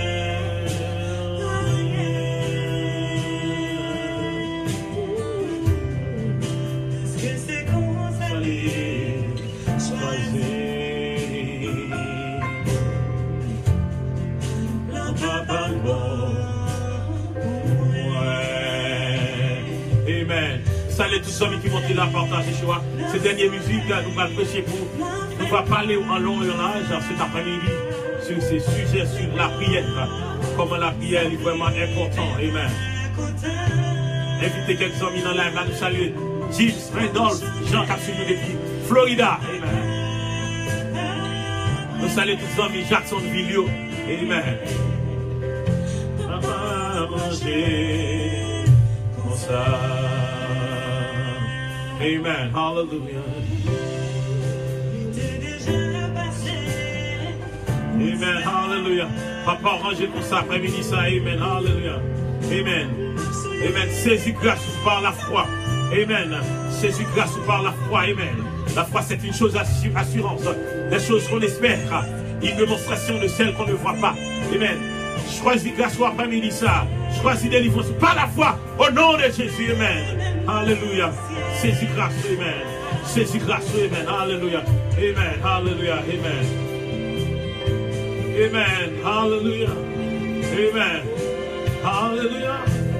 Amen. Salut tous ceux qui montent là, partagez choix. Cette dernière musique, nous allons prêcher pour. Nous allons parler en long et en large cet après-midi sur ces sujets, sur la prière. Comment la prière est vraiment importante. Amen. Invitez quelques amis dans la live. Là, nous saluons James, Randolph, Jean Capsule depuis Florida. Amen. Nous saluons tous les amis Jacksonville. Amen. Manger comme ça. Amen. Hallelujah. Amen. Hallelujah. Papa, rangez pour ça après-midi ça. Amen. Hallelujah. Amen. Amen. Saisis grâce par la foi. Amen. Saisis grâce par la foi. Amen. La foi, c'est une chose assurance. Des choses qu'on espère. Une démonstration de celles qu'on ne voit pas. Amen. Choisis grâce après-midi ça. Choisis délivrance par la foi. Au nom de Jésus. Amen. Alléluia. Saisis grâce. Amen. Saisis grâce. Amen. Alléluia. Amen. Alléluia. Amen. Amen. Alléluia. Amen. Alléluia.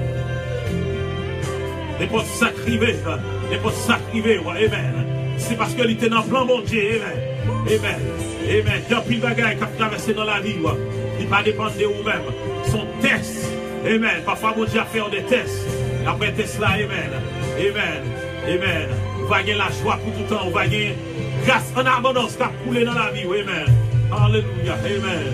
N'importe sacrivé. N'importe sacrivé. Amen. C'est parce que il était dans le plan bon Dieu. Amen. Amen. Amen. Il y a plus de bagailles qui ont traversé dans la vie. Il ne va pas dépendre de vous-même. Son test. Amen. Parfois, mon Dieu a fait des tests. Après test là, amen. Amen. Amen. On va gagner la joie pour tout le temps. On va gagner grâce en abondance qui a coulé dans la vie. Amen. Alléluia. Amen.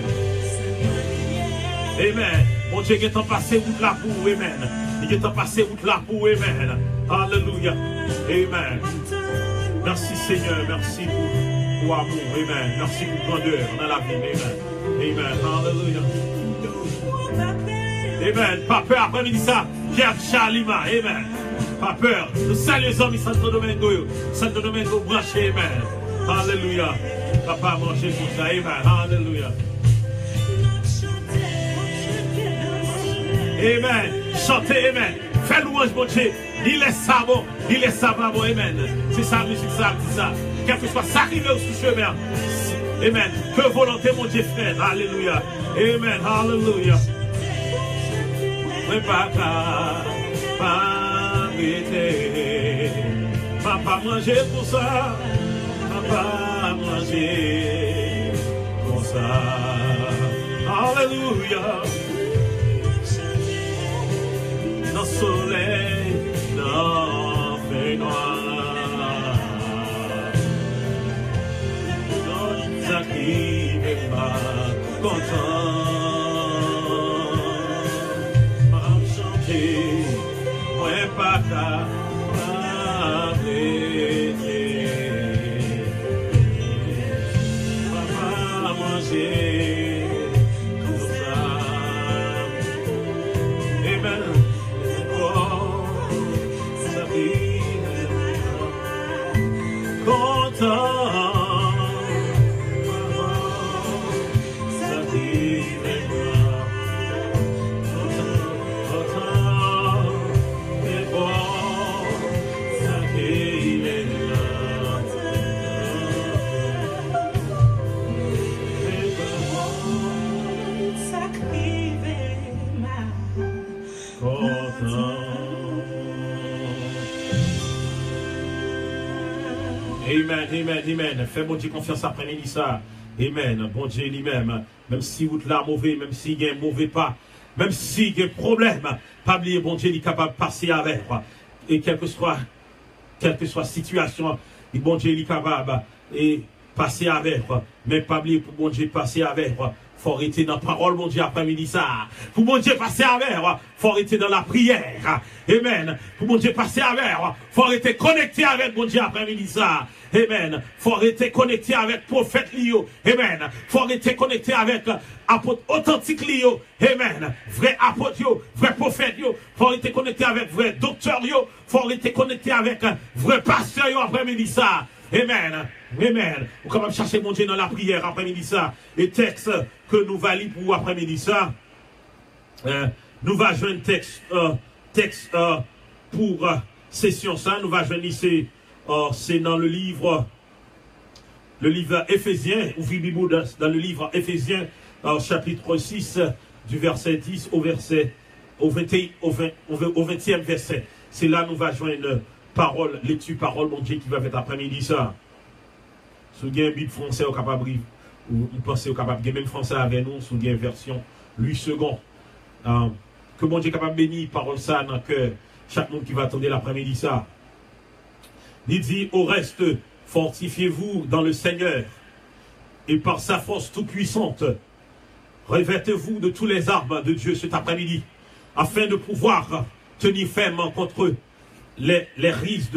Amen. Mon Dieu, il est en passé route là pour vous. Amen. Il est en passé route là pour vous. Amen. Alléluia. Amen. Merci Seigneur. Merci pour amour. Amen. Merci pour grandeur dans la vie. Amen. Amen. Hallelujah. Amen. Pas peur après-midi ça. Pierre Charlima. Amen. Pas peur. Nous saluons les amis Santo Domingo. Santo Domingo branché. Amen. Hallelujah. Papa manger pour ça. Amen. Hallelujah. Amen. Chantez. Amen. Fais louange mon Dieu. Il est sabon. Il est sabon. Amen. C'est ça la musique ça. C'est ça. Quel que soit ça qui veut sur chemin. Amen. Que volonté mon Dieu frère. Alléluia. Amen. Hallelujah. Mais pas arrêter. Pas manger pour ça. Pas manger pour ça. Alléluia. Dans le soleil, dans le noir. Ça qui n'est pas content. Pas qu'à papa manger tout ça. Amen. Oh, ça vit. Amen, amen, amen. Fais bon Dieu confiance après-midi ça. Amen. Bon Dieu lui-même. Même si vous êtes là mauvais, même s'il y a un mauvais pas, même s'il y a un problème, pas oublier bon Dieu il est capable de passer avec. Et quelle que soit la situation, bon Dieu il est capable de passer avec. Mais pas oublier pour bon Dieu passer avec. Faut arrêter dans la parole, mon Dieu, après-midi ça. Pour mon Dieu passer avec, faut arrêter dans la prière. Amen. Pour mon Dieu passer avec, faut arrêter connecté avec mon Dieu après-midi ça. Amen. Faut arrêter connecté avec prophète Lio. Amen. Faut arrêter connecté avec apôtre authentique Lio. Amen. Vrai apôtre yo, vrai prophète yo. Faut arrêter connecté avec vrai docteur yo. Faut arrêter connecté avec vrai pasteur yo après-midi ça. Amen. Amen. Ou quand même chercher mon Dieu dans la prière après-midi ça. Les textes que nous valons pour après-midi ça. Nous va jouer un texte pour session ça. Nous va jouer c'est dans le livre Éphésiens. Ouvrez Bible dans le livre Éphésiens chapitre 6 du verset 10 au 20e verset. C'est là nous va joindre parole, lecture, parole, mon Dieu, qui va faire après-midi ça. Si vous avez une Bible française, vous capable ou pensez au capable de même français avec nous, si vous avez une version 8 secondes. Que mon Dieu est capable de bénir parole ça dans que chaque monde qui va attendre l'après-midi ça. Il dit au reste, fortifiez-vous dans le Seigneur et par sa force toute puissante, revêtez-vous de tous les armes de Dieu cet après-midi, afin de pouvoir tenir ferme contre les rises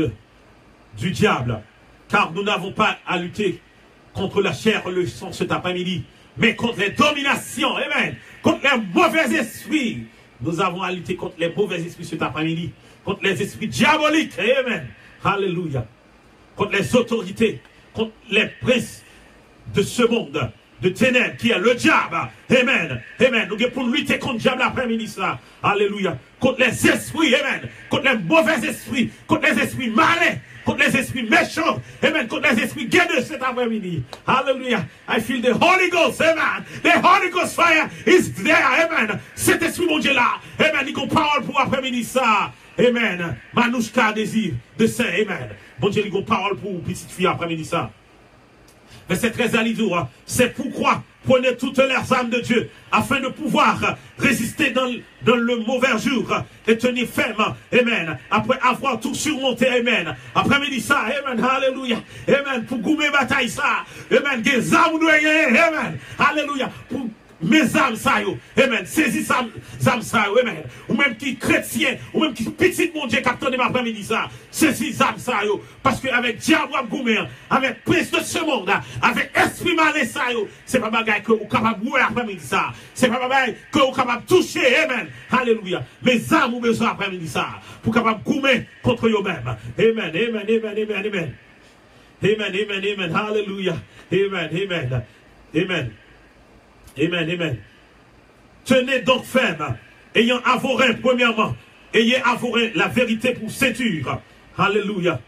du diable, car nous n'avons pas à lutter contre la chair et le sang cet après-midi, mais contre les dominations, amen, contre les mauvais esprits. Nous avons à lutter contre les mauvais esprits cet après-midi, contre les esprits diaboliques, amen, alléluia, contre les autorités, contre les princes de ce monde de ténèbres qui est le diable, amen, amen. Nous pour lutter contre le diable après-midi ça, alléluia, contre les esprits, amen, contre les mauvais esprits, contre les esprits malins, contre les esprits méchants, amen, contre les esprits guidés cet après-midi, hallelujah. I feel the Holy Ghost, amen, the Holy Ghost fire is there, amen. Cet esprit mon Dieu là, amen, il a une parole pour après-midi ça, amen. Manouchka désir de saint, amen. Mon Dieu, il a une parole pour petite fille après-midi ça. Verset 13 à l'hiver, c'est pourquoi prenez toutes les armes de Dieu afin de pouvoir résister dans le mauvais jour et tenir ferme, amen, après avoir tout surmonté, amen. Après-midi ça, amen, alléluia, amen, pour goumer bataille ça, amen, des armes noyées, amen, alléluia, pour mes âmes ça yo, amen, saisis âmes ça yo, amen, ou même qui chrétien, ou même qui petit mon Dieu capteur de ma après-midi ça, saisis âmes ça yo, parce que avec diable ou goumer, avec prince de ce monde, avec esprit malin ça yo, c'est pas bagaille que vous capable de voir après-midi ça, c'est pas bagaille que vous capable de toucher, amen, alléluia, mes âmes ou besoin après-midi ça, pour capable de goumer contre eux-mêmes, amen, amen, amen, amen, amen, amen, amen, amen, alléluia, amen, amen, amen. Amen, amen. Tenez donc ferme, ayant à vos reins, premièrement, ayez à vos reins la vérité pour ceinture. Alléluia.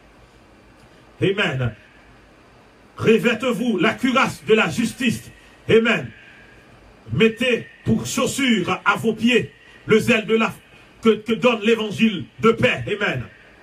Amen. Revêtez-vous la cuirasse de la justice. Amen. Mettez pour chaussure à vos pieds le zèle de que donne l'évangile de paix. Amen.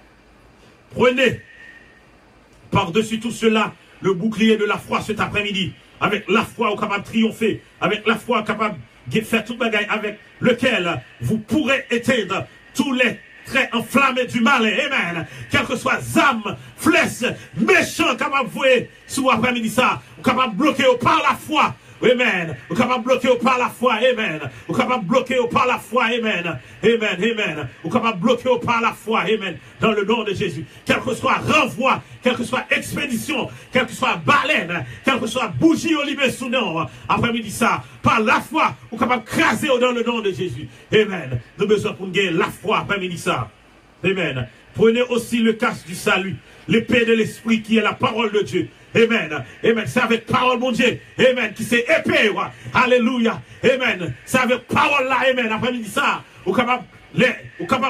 Prenez par-dessus tout cela le bouclier de la foi cet après-midi. Avec la foi capable de triompher, avec la foi capable de faire toute bagaille, avec lequel vous pourrez éteindre tous les traits enflammés du mal, amen. Quel que soit âme, flèche, méchant, capable de voir sous après-midi ça, capable de bloquer par la foi, amen. Vous capable de bloquer par la foi, amen. Vous capable de bloquer par la foi, amen. Amen, amen. Vous capable de bloquer par la foi, amen. Dans le nom de Jésus. Quel que soit renvoi, quelle que soit expédition, quelle que soit baleine, quelle que soit bougie au libé sous nom, après-midi ça, par la foi, vous capable de craser dans le nom de Jésus. Amen. Nous avons besoin pour gagner la foi après-midi ça. Amen. Prenez aussi le casque du salut, l'épée de l'esprit qui est la parole de Dieu. Amen. Amen. C'est avec parole, mon Dieu. Amen. Qui c'est épée. Alléluia. Amen. C'est avec parole là. Amen. Après-midi ça, vous capable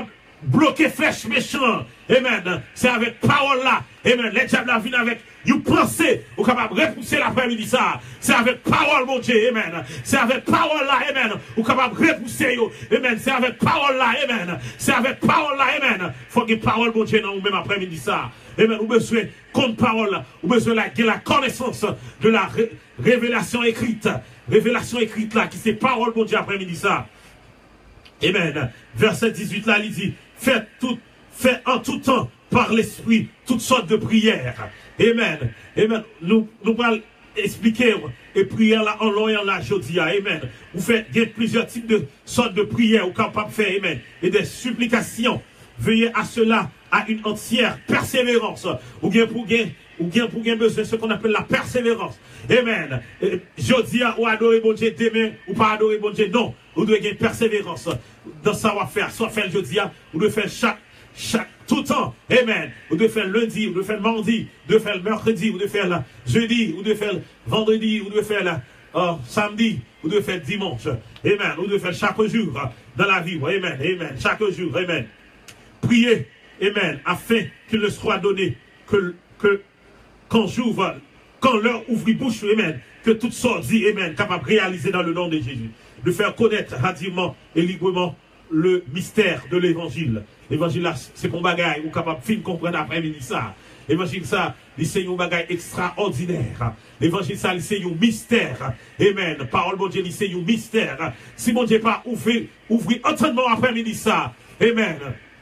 bloquer flèche méchant. Amen. C'est avec parole là. Amen. Les diables viennent avec une pensée. Ou capable de repousser l'après-midi ça. C'est avec parole, mon Dieu. Amen. C'est avec parole là. Amen. Ou capable de repousser. Amen. C'est avec parole là. Amen. C'est avec parole là. Amen. Faut que parole, mon Dieu, non, ou même après-midi ça. Amen. Ou besoin contre parole. Ou besoin de la connaissance de la révélation écrite. Révélation écrite là. Qui c'est parole, mon Dieu, après-midi ça. Amen. Verset 18 là, il dit, faites en tout temps par l'esprit toutes sortes de prières. Amen. Amen. Nous allons expliquer et prier là en long et en large aujourd'hui. Amen. Vous faites plusieurs types de sortes de prières ou capables de faire. Amen. Et des supplications. Veuillez à cela à une entière persévérance. Ou bien pour besoin de ce qu'on appelle la persévérance. Amen. Je dis ou adorer bon Dieu demain ou pas adorer bon Dieu. Non. Vous devez avoir persévérance dans savoir-faire. Soit faire le jeudi, vous devez faire tout le temps. Amen. Vous devez faire lundi, vous devez faire mardi, vous devez faire mercredi, vous devez faire jeudi, vous devez faire vendredi, vous devez faire samedi, vous devez faire dimanche. Amen. Vous devez faire chaque jour dans la vie. Amen. Amen. Chaque jour. Amen. Priez. Amen. Afin qu'il ne soit donné quand l'heure ouvre bouche. Amen. Que toutes sortes dit. Amen. Capable de réaliser dans le nom de Jésus. De faire connaître rapidement et librement le mystère de l'évangile. L'évangile là, c'est pour bagaille, ou capable de comprendre après-midi ça. L'évangile ça, c'est un bagaille extraordinaire. L'évangile ça, c'est un mystère. Amen. Parole mon Dieu, c'est un mystère. Si mon Dieu pas ouvrir entendement après-midi ça. Amen.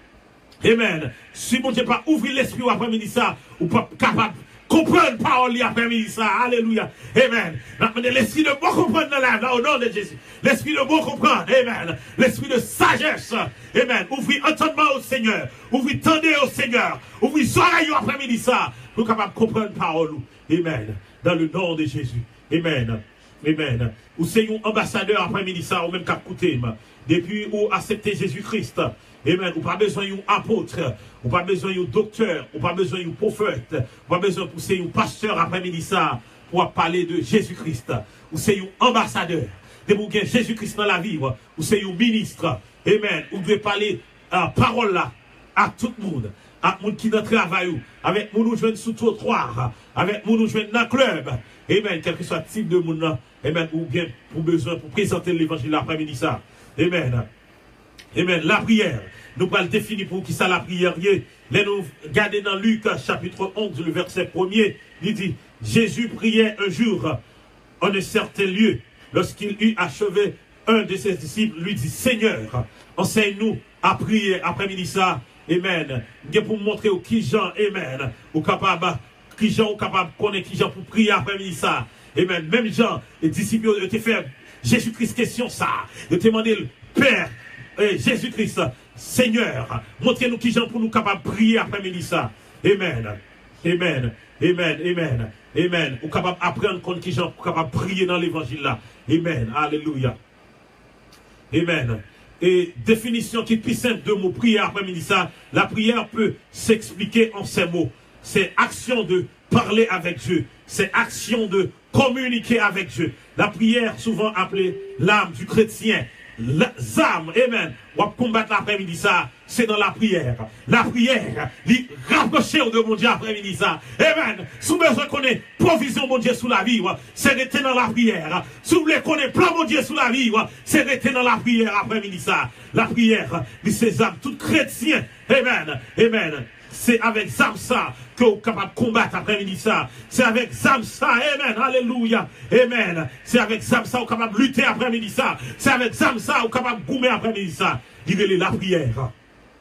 Amen. Si mon Dieu pas ouvrir l'esprit après-midi ça, ou pas capable comprendre parole après-midi ça. Alléluia. Amen. L'esprit de bon comprendre dans la vie, au nom de Jésus. L'esprit de bon comprendre. Amen. L'esprit de sagesse. Amen. Ouvrez entendement au Seigneur. Ouvrez tendez au Seigneur. Ouvrez oreilles après-midi ça. Pour capable comprendre parole. Amen. Dans le nom de Jésus. Amen. Amen. Ou c'est un ambassadeur après-midi ça, ou même qu'à écouter. Depuis ou accepter Jésus-Christ. Amen. Ou pas besoin d'un apôtre, ou pas besoin d'un docteur, ou pas besoin d'un prophète, ou pas besoin de pousser un pasteur après-midi ça pour parler de Jésus-Christ. Ou c'est un ambassadeur. De vous gagner Jésus-Christ dans la vie, ou c'est un ministre. Amen. Ou devez parler parole là à tout le monde. À tout le monde qui dans le travail, avec nous joignent sous trottoir, avec nous joignent dans le club. Amen. Quel que soit le type de monde, amen. Ou bien pour besoin pour présenter l'évangile l'après-midi ça. Amen. Amen. La prière. Nous allons le définir pour qui ça la prière. Nous regardons dans Luc chapitre 11, le verset 1er. Il dit, Jésus priait un jour en un certain lieu. Lorsqu'il eut achevé, un de ses disciples lui dit, Seigneur, enseigne-nous à prier après-midi ça. Amen. Pour montrer aux qui gens, amen, aux capables, qui gens capables de connaître qui gens pour prier après-midi ça. Amen. Même gens, les disciples, ils te fait Jésus-Christ question ça. Ils te demandé le Père, Jésus-Christ, Seigneur, montrez-nous qui gens pour nous capables de prier après-midi ça. Amen. Amen. Amen. Amen. Amen. Ou capable d'apprendre contre qui gens pour capable de prier dans l'évangile là. Amen. Alléluia. Amen. Et définition qui est plus simple de mot prière après-midi ça. La prière peut s'expliquer en ces mots. C'est action de parler avec Dieu. C'est action de communiquer avec Dieu. La prière, souvent appelée l'âme du chrétien. L'âme, amen. On va combattre l'après-midi ça. C'est dans la prière. La prière, lui rapprocher de mon Dieu après-midi ça. Amen. Si vous besoin qu'on ait provision mon Dieu sous la vie, c'est rester dans la prière. Si vous voulez qu'on ait plan mon Dieu sous la vie, c'est rester dans la prière après-midi ça. La prière, c'est âmes, tout chrétien. Amen. Amen. C'est avec Zamsa que vous êtes capable de combattre après-midi ça. C'est avec Zamsa, amen, alléluia, amen. C'est avec Zamsa que vous êtes capable de lutter après-midi ça. C'est avec Zamsa que vous êtes capable de goumer après-midi ça. Il est la prière.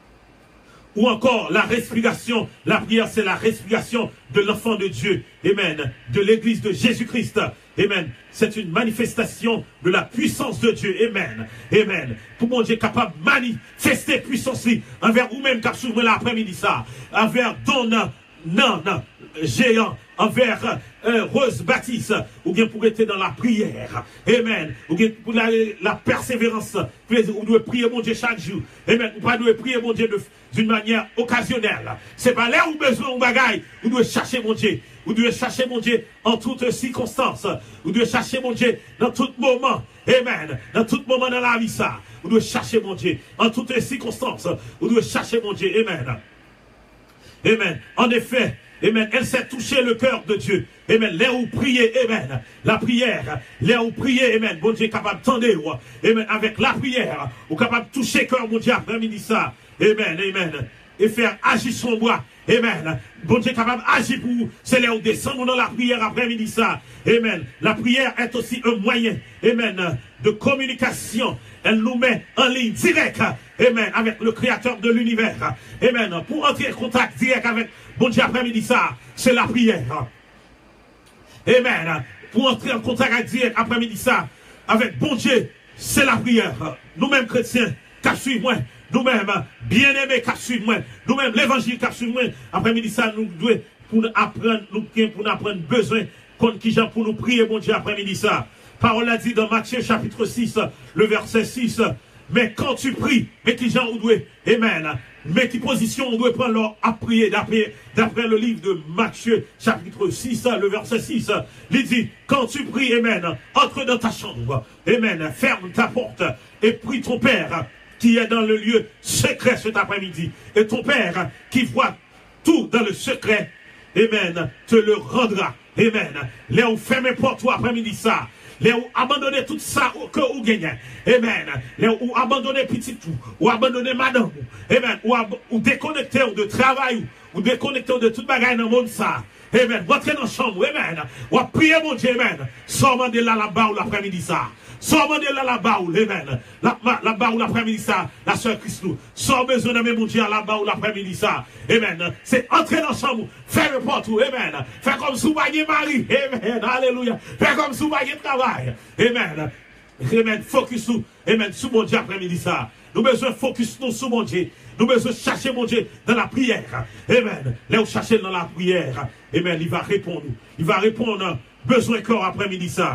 Ou encore la respiration. La prière, c'est la respiration de l'enfant de Dieu. Amen. De l'église de Jésus-Christ. Amen. C'est une manifestation de la puissance de Dieu. Amen. Amen. Pour mon Dieu capable de manifester puissance envers vous-même, car souvent l'après-midi ça. Envers Don, non, géant, envers Rose Baptiste, ou bien pour être dans la prière. Amen. Ou bien pour la persévérance. Vous devez prier mon Dieu chaque jour. Amen. Vous ne devez pas prier mon Dieu d'une manière occasionnelle. C'est pas là où besoin de bagaille. Vous devez chercher mon Dieu. Vous devez chercher mon Dieu en toutes circonstances. Vous devez chercher mon Dieu dans tout moment. Amen. Dans tout moment dans la vie, ça. Vous devez chercher mon Dieu en toutes circonstances. Vous devez chercher mon Dieu. Amen. Amen. En effet, amen, elle s'est touché le cœur de Dieu. Amen. Là où prier, amen. La prière, là où prier, amen. Bon Dieu est capable de tendre, amen. Avec la prière, ou capable de toucher le cœur, mon Dieu, après-midi ça. Amen, amen. Et faire agir son bras. Amen. Bon Dieu est capable d'agir pour vous. C'est là où descendons dans la prière après-midi ça. Amen. La prière est aussi un moyen, amen, de communication. Elle nous met en ligne directe, amen, avec le créateur de l'univers. Amen. Pour entrer en contact direct avec bon Dieu après-midi ça, c'est la prière. Amen. Pour entrer en contact direct après-midi ça, avec bon Dieu, c'est la prière. Nous-mêmes chrétiens, qu'à suivre moi. Nous-mêmes, bien-aimés, qu'à suivre moi. Nous-mêmes, l'évangile qu'à suivre moi. Après-midi ça, nous devons pour apprendre, pour apprendre besoin contre qui gens pour nous prier, bon Dieu, après-midi ça. Parole a dit dans Matthieu chapitre 6, le verset 6. Mais quand tu pries, mais qui gens on doit, amen, mais qui position on doit prendre leur à prier, d'après le livre de Matthieu chapitre 6, le verset 6. Il dit, quand tu pries, amen, entre dans ta chambre, amen, ferme ta porte et prie ton Père qui est dans le lieu secret cet après-midi. Et ton Père qui voit tout dans le secret, amen, te le rendra. Amen. Là où fermez porte après-midi ça. Là où abandonnez tout ça que vous gagnez. Amen. Là où abandonnez petit tout. Ou abandonnez madame. Amen. Ou déconnectez de travail. Ou déconnectez de toute bagaille dans le monde ça. Amen. Rentrez dans la chambre. Amen. Ou priez mon Dieu. Amen. Sors de là là-bas ou l'après-midi ça. Sors de là là-bas ou amen. Là-bas ou l'après-midi ça. La sœur Christou. Sors besoin de mon Dieu là-bas ou l'après-midi ça. Amen. C'est entrer dans la chambre. Faire le porte. Amen. Faire comme si vous aviez mari. Amen. Alléluia. Faire comme si vous aviez travail. Amen. Amen. Focus nous. Amen. Sous mon Dieu après-midi ça. Nous besoin focus nous sur mon Dieu. Nous besoin chercher mon Dieu dans la prière. Amen. Là où chercher dans la prière. Amen. Il va répondre. Il va répondre. Besoin corps après-midi ça.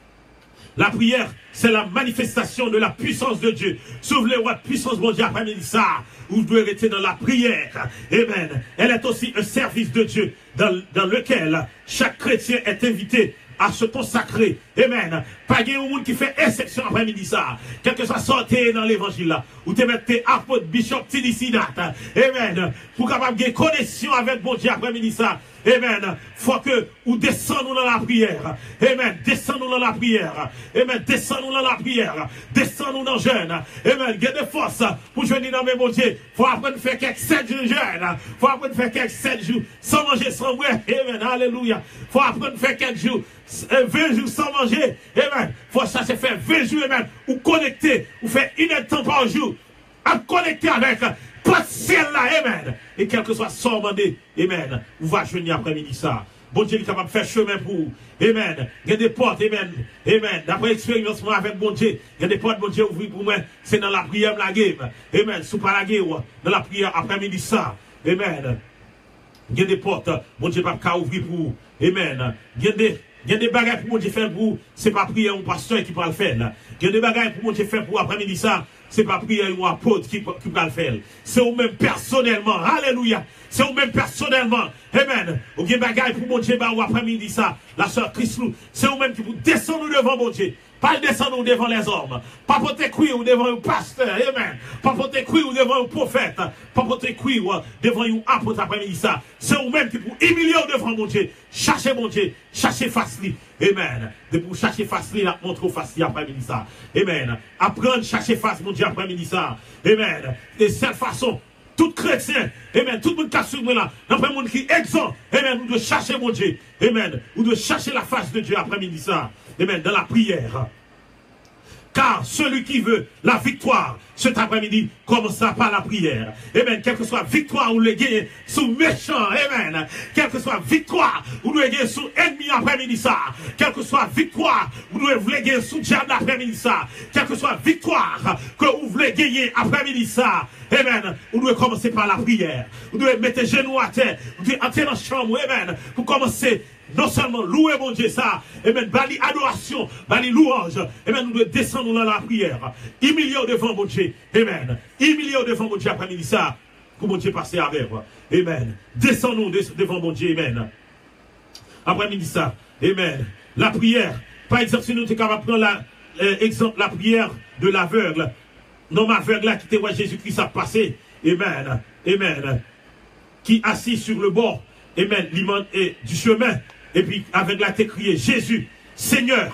La prière, c'est la manifestation de la puissance de Dieu. Souvenez-vous de puissance, mon Dieu, après-midi ça. Vous devez rester dans la prière. Amen. Elle est aussi un service de Dieu dans lequel chaque chrétien est invité à se consacrer. Amen. Pas de monde qui fait exception après-midi ça. Quel que soit sorti dans l'évangile là. Ou te mettez apôtre, bishop, tidicinat. Amen. Pour capable de connexion avec mon Dieu après-midi ça. Amen. Faut que ou descendons dans la prière. Amen. Descendons dans la prière. Amen. Descendons dans la prière. Descendons dans le jeûne. Amen. Il y a des forces pour jeûner dans mes mon Dieu. Faut apprendre à faire quelques 7 jours de jeûne. Faut apprendre à faire quelques 7 jours sans manger, sans boire. Amen. Alléluia. Faut apprendre à faire quelques jours, 20 jours sans manger. Amen. Faut chercher faire 20 jours. Amen. Ou connecter. Ou faire 1 heure de temps par jour. À connecter avec pas ciel là, amen. Et quel que soit son demandé, amen. Vous va jeûner après-midi ça. Bon Dieu est capable de faire chemin pour vous. Amen. Il y a des portes, amen. Amen. D'après l'expérience avec bon Dieu, il y a des portes, bon Dieu, ouvrir pour moi. C'est dans la prière, la game. Amen. Sous pas la guerre, dans la prière après-midi ça. Amen. Il y a des portes, bon Dieu, pas ouvrir pour vous. Amen. Il y a des bagages pour mon Dieu faire pour vous. C'est pas prier un pasteur qui peut le faire. Il y a des bagages pour mon Dieu faire pour après-midi ça. C'est pas prier un apôtre qui peut le faire. C'est vous-même personnellement. Alléluia. C'est vous-même personnellement. Amen. Ou bien bagaille pour mon Dieu, ou après-midi ça. La sœur Christou. C'est vous-même qui vous descendez devant mon Dieu. Pas descendre devant les hommes. Pas porter cuir ou devant un pasteur. Amen. Pas porter cuir ou devant un prophète. Pas porter cuir ou devant un apôtre après-midi ça. C'est vous-même qui vous humilier devant mon Dieu. Cherchez mon Dieu. Cherchez facile. Amen. De pour chercher facile, la montre facile après-midi ça. Amen. Apprendre chercher face mon Dieu après-midi ça. Amen. De cette façon, tout chrétien, amen, tout le monde qui a sur moi là, d'après le monde qui est exempt, amen, nous devons chercher mon Dieu. Amen. Nous devons chercher la face de Dieu après-midi ça. Amen. Dans la prière. Car celui qui veut la victoire cet après-midi commencera par la prière. Amen. Quelle que soit victoire ou le gagner sous méchant. Amen. Quelle que soit victoire ou le gagner sous ennemi après-midi ça. Quelle que soit victoire ou le gagner sous diable après-midi ça. Quelle que soit victoire que vous voulez gagner après-midi ça. Amen. Vous devez commencer par la prière. Vous devez mettre genoux à terre. Vous devez entrer dans la chambre. Amen. Pour commencer. Non seulement louer mon Dieu ça, amen, bali adoration, bali louange, amen, nous devons descendre dans la prière, humilier devant mon Dieu, amen, humilier devant mon Dieu après-midi ça, pour mon Dieu passer avec, amen, descendons devant mon Dieu, amen, après-midi ça. Amen. La prière. Par exemple, si nous sommes capables de prendre la prière de l'aveugle. Non, aveugle là qui te voit Jésus-Christ a passé. Amen. Amen. Qui assis sur le bord. Amen. Du chemin. Et puis avec la tête criée Jésus, Seigneur.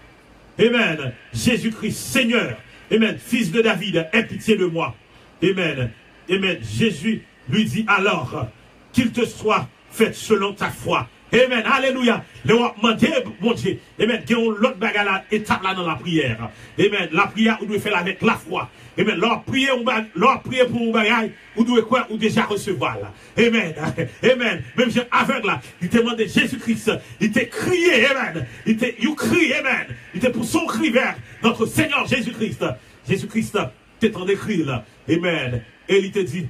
Amen. Jésus-Christ, Seigneur. Amen. Fils de David, aie pitié de moi. Amen. Amen. Jésus lui dit alors qu'il te soit fait selon ta foi. Amen. Alléluia. Le demander, mon Dieu. Amen. Il y a l'autre bagarre étape là dans la prière. Amen. La prière, vous devez faire avec la foi. Amen. Leur prier pour un bagage, vous devez quoi? Ou déjà recevoir là. Amen. Amen. Même j'ai aveugle là. Il te demandé Jésus-Christ. Il t'a crié. Amen. Il crie. Amen. Il te pour son cri vers notre Seigneur Jésus-Christ. Jésus-Christ t'est en d'écrire là. Amen. Et il te dit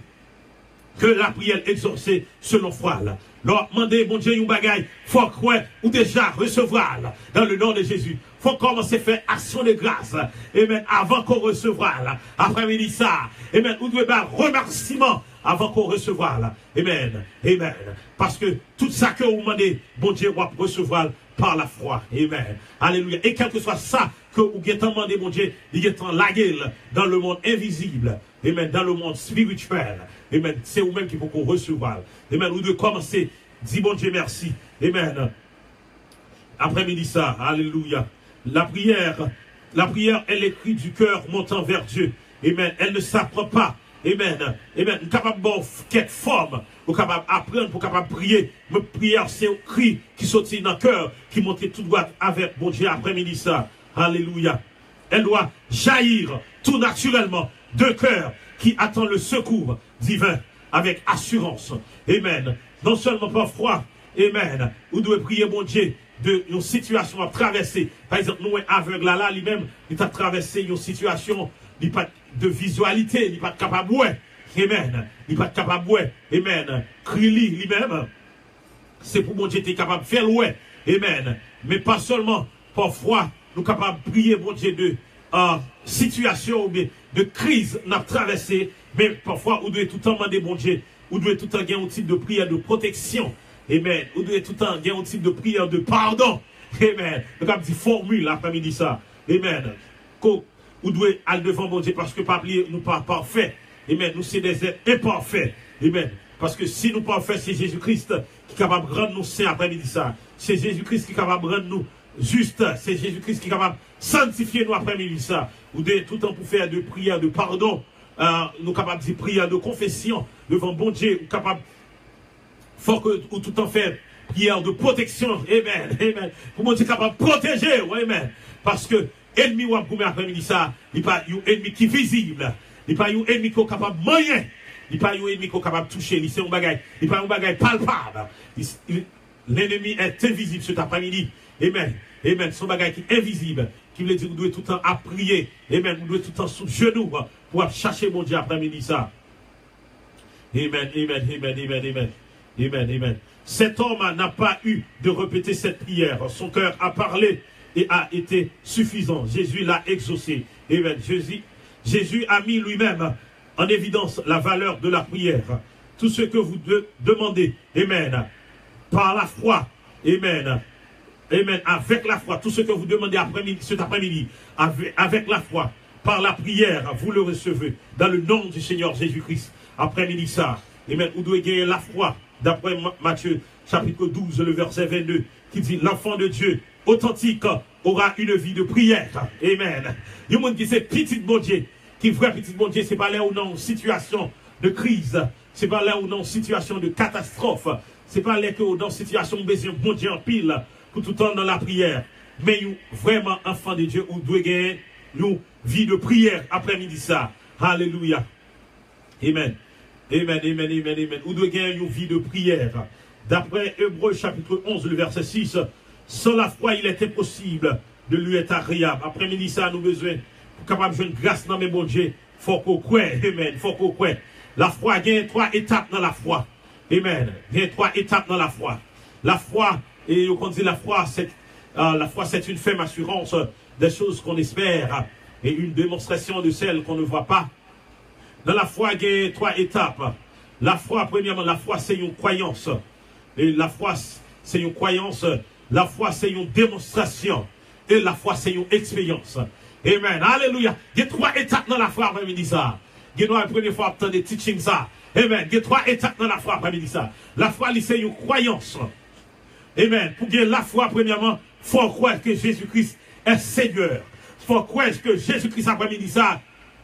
que la prière exaucée selon foi là. Leur demander, bon Dieu, un bagaille, faut croire ou déjà recevoir là, dans le nom de Jésus. Faut commencer à faire action de grâce. Amen. Avant qu'on recevra là. Après-midi ça. Amen. Vous devez faire remerciement avant qu'on recevra là. Amen. Amen. Parce que tout ça que vous demandez, bon Dieu va recevoir par la foi. Amen. Alléluia. Et quel que soit ça que vous avez demandé, mon Dieu, il est en la gueule dans le monde invisible. Amen. Dans le monde spirituel. Amen. C'est vous-même qui faut qu'on recevoir. Amen. Vous devez commencer. Dis bon Dieu merci. Amen. Après-midi ça. Alléluia. La prière, elle est cri du cœur montant vers Dieu. Amen. Elle ne s'apprend pas. Amen. Amen. Nous sommes capables de quelle forme, nous sommes capables d'apprendre, pour capable de prier. Mais prière, c'est un cri qui sortit dans le cœur, qui monte tout droit avec bon Dieu après-midi ça. Alléluia. Elle doit jaillir tout naturellement d'un cœur qui attend le secours divin avec assurance. Amen. Non seulement par froid. Amen. Vous devez prier bon Dieu de une situation à traverser. Par exemple, nous, aveugle là, lui-même, il a traversé une situation de visualité, il n'est pas capable de voir. Amen. Il n'est pas capable de voir. Amen. Crie lui-même. C'est pour mon Dieu, tu es capable de faire loin. Amen. Mais pas seulement, parfois, nous sommes capables de prier, mon Dieu, de situation, de crise n'a traversé, mais parfois, vous devez tout le temps demander, mon Dieu, vous devez tout le temps gagner un type de prière de protection. Amen. Vous devez tout le temps gagner un type de prière de pardon. Amen. Nous avons dit formule l'après-midi ça. Amen. Vous devez aller devant mon Dieu parce que nous pas parfaits. Amen. Nous sommes des êtres imparfaits. Amen. Parce que si nous parfaits, c'est Jésus-Christ qui est capable de rendre nous saints après-midi ça. C'est Jésus-Christ qui est capable de rendre nous justes. C'est Jésus-Christ qui est capable de sanctifier nous après-midi ça. Vous devez tout le temps pour faire de prière de pardon. Nous sommes capables de prière de confession devant bon Dieu. Nous capable faut que tout le temps faire prière de protection. Amen. Amen. Pour mon Dieu capable de protéger. Amen. Parce que ennemi ou après-midi ça, il n'est pas un ennemi qui est visible. Il n'est pas un ennemi qui est capable de moyen. Il n'est pas un ennemi qui est capable de toucher. C'est un bagage. Il n'est pas un bagage palpable. L'ennemi est invisible cet après-midi. Amen. Amen. C'est un bagage qui est invisible. Qui veut dire que vous devez tout le temps à prier. Amen. Vous devez tout le temps sous genou pour chercher mon Dieu après-midi ça. Amen. Amen. Amen. Amen. Amen. Amen, amen. Cet homme n'a pas eu de répéter cette prière. Son cœur a parlé et a été suffisant. Jésus l'a exaucé. Amen. Jésus a mis lui-même en évidence la valeur de la prière. Tout ce que vous demandez, amen, par la foi, amen, amen, avec la foi, tout ce que vous demandez cet après-midi, avec la foi, par la prière, vous le recevez dans le nom du Seigneur Jésus-Christ. Après-midi ça, amen, vous devez gagner la foi. D'après Matthieu chapitre 12, le verset 22, qui dit l'enfant de Dieu authentique aura une vie de prière. Amen. Il y a monde qui c'est petit bon Dieu, qui vrai petit bon Dieu, c'est pas là où non en situation de crise, c'est pas là où non en situation de catastrophe, c'est pas là où dans situation besoin bon Dieu en pile pour tout le temps dans la prière. Mais vraiment enfant de Dieu, où doit gagner une vie de prière après-midi ça. Alléluia. Amen. Amen, amen, amen, amen. Ou de gagner une vie de prière. D'après Hébreux chapitre 11, le verset 6, sans la foi, il est impossible de lui être agréable. Après-midi, ça, nous besoin, pour capable de jouer une grâce dans mes bon Dieu, faut qu'on croie, amen, faut qu'on croie. La foi, il y a 3 étapes dans la foi. Amen. Il y a 3 étapes dans la foi. La foi, et on dit la foi, c'est une ferme assurance des choses qu'on espère et une démonstration de celles qu'on ne voit pas. Dans la foi, il y a 3 étapes. La foi, premièrement, la foi, c'est une croyance. Et la foi, c'est une croyance. La foi, c'est une démonstration. Et la foi, c'est une expérience. Amen. Alléluia. Il y a 3 étapes dans la foi après-midi ça. Il y a la première fois obtenir des teachings ça. Amen. Il y a 3 étapes dans la foi après-midi ça. La foi, c'est une croyance. Amen. Pour gagner la foi, premièrement, il faut croire que Jésus-Christ est Seigneur. Il faut croire que Jésus-Christ après-midi ça.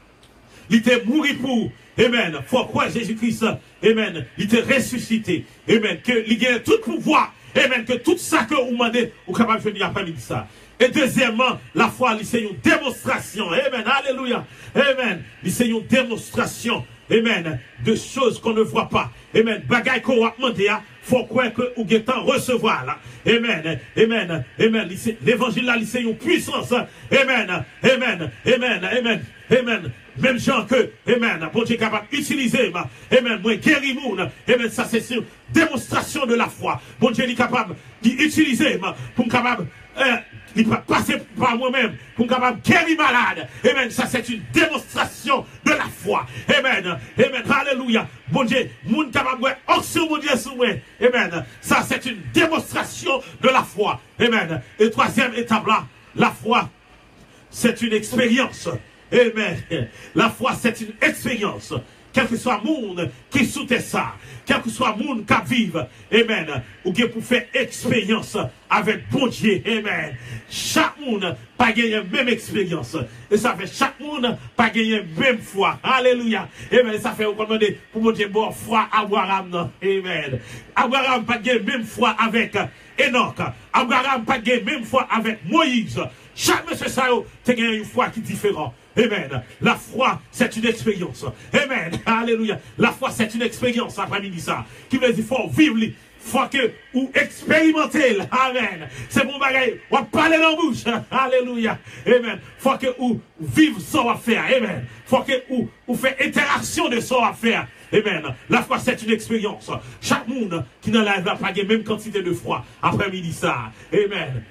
Il était mort pour. Amen. Il faut croire Jésus-Christ. Amen. Il était ressuscité. Amen. Que il a tout pouvoir. Amen. Que tout ça que vous demandez, vous êtes capable de venir après-midi ça. Et deuxièmement, la foi, c'est une démonstration. Amen. Alléluia. Amen. C'est une démonstration. Amen. De choses qu'on ne voit pas. Amen. Bagaille qu'on va demander, il faut croire que vous êtes en recevoir là. Amen. Amen. Amen. L'évangile là, c'est une puissance. Amen. Amen. Amen. Amen. Amen. Même gens que, amen, bon Dieu est capable d'utiliser, amen, moi guérir moun, amen, ça c'est une démonstration de la foi. Bon Dieu est capable d'utiliser, pour capable, il peut passer par moi-même, pour capable guérir malade. Amen, ça c'est une démonstration de la foi. Amen, amen, alléluia. Bon Dieu, moun capable, action mon Dieu sous moi. Amen, ça c'est une démonstration de la foi. Amen. Et troisième étape là, la foi, c'est une expérience. Amen. La foi, c'est une expérience. Quel que soit le monde qui soutient ça, quel que soit le monde qui vive, amen, ou qui pour faire expérience avec bon Dieu, amen. Chaque monde pas gagner la même expérience. Et ça fait chaque monde pas gagner la même foi. Alléluia. Amen. Ça fait, vous demander pour mon Dieu, bon foi Abraham, non. Amen. Abraham pas gagner la même foi avec Enoch. Abraham pas gagner la même foi avec Moïse. Chaque monsieur ça, tu as une foi qui est différente. Amen. La foi, c'est une expérience. Amen. Alléluia. La foi, c'est une expérience, après-midi ça. Qui veut dire, il faut vivre, il faut que vous expérimentez. Amen. C'est bon bagage. On va parler dans la bouche. Alléluia. Amen. Il faut que vous vivez ça à faire. Amen. Il faut que vous faites interaction de ça à faire. Amen. La foi, c'est une expérience. Chaque monde qui dans la vie va payer même quantité de foi, après-midi ça. Amen.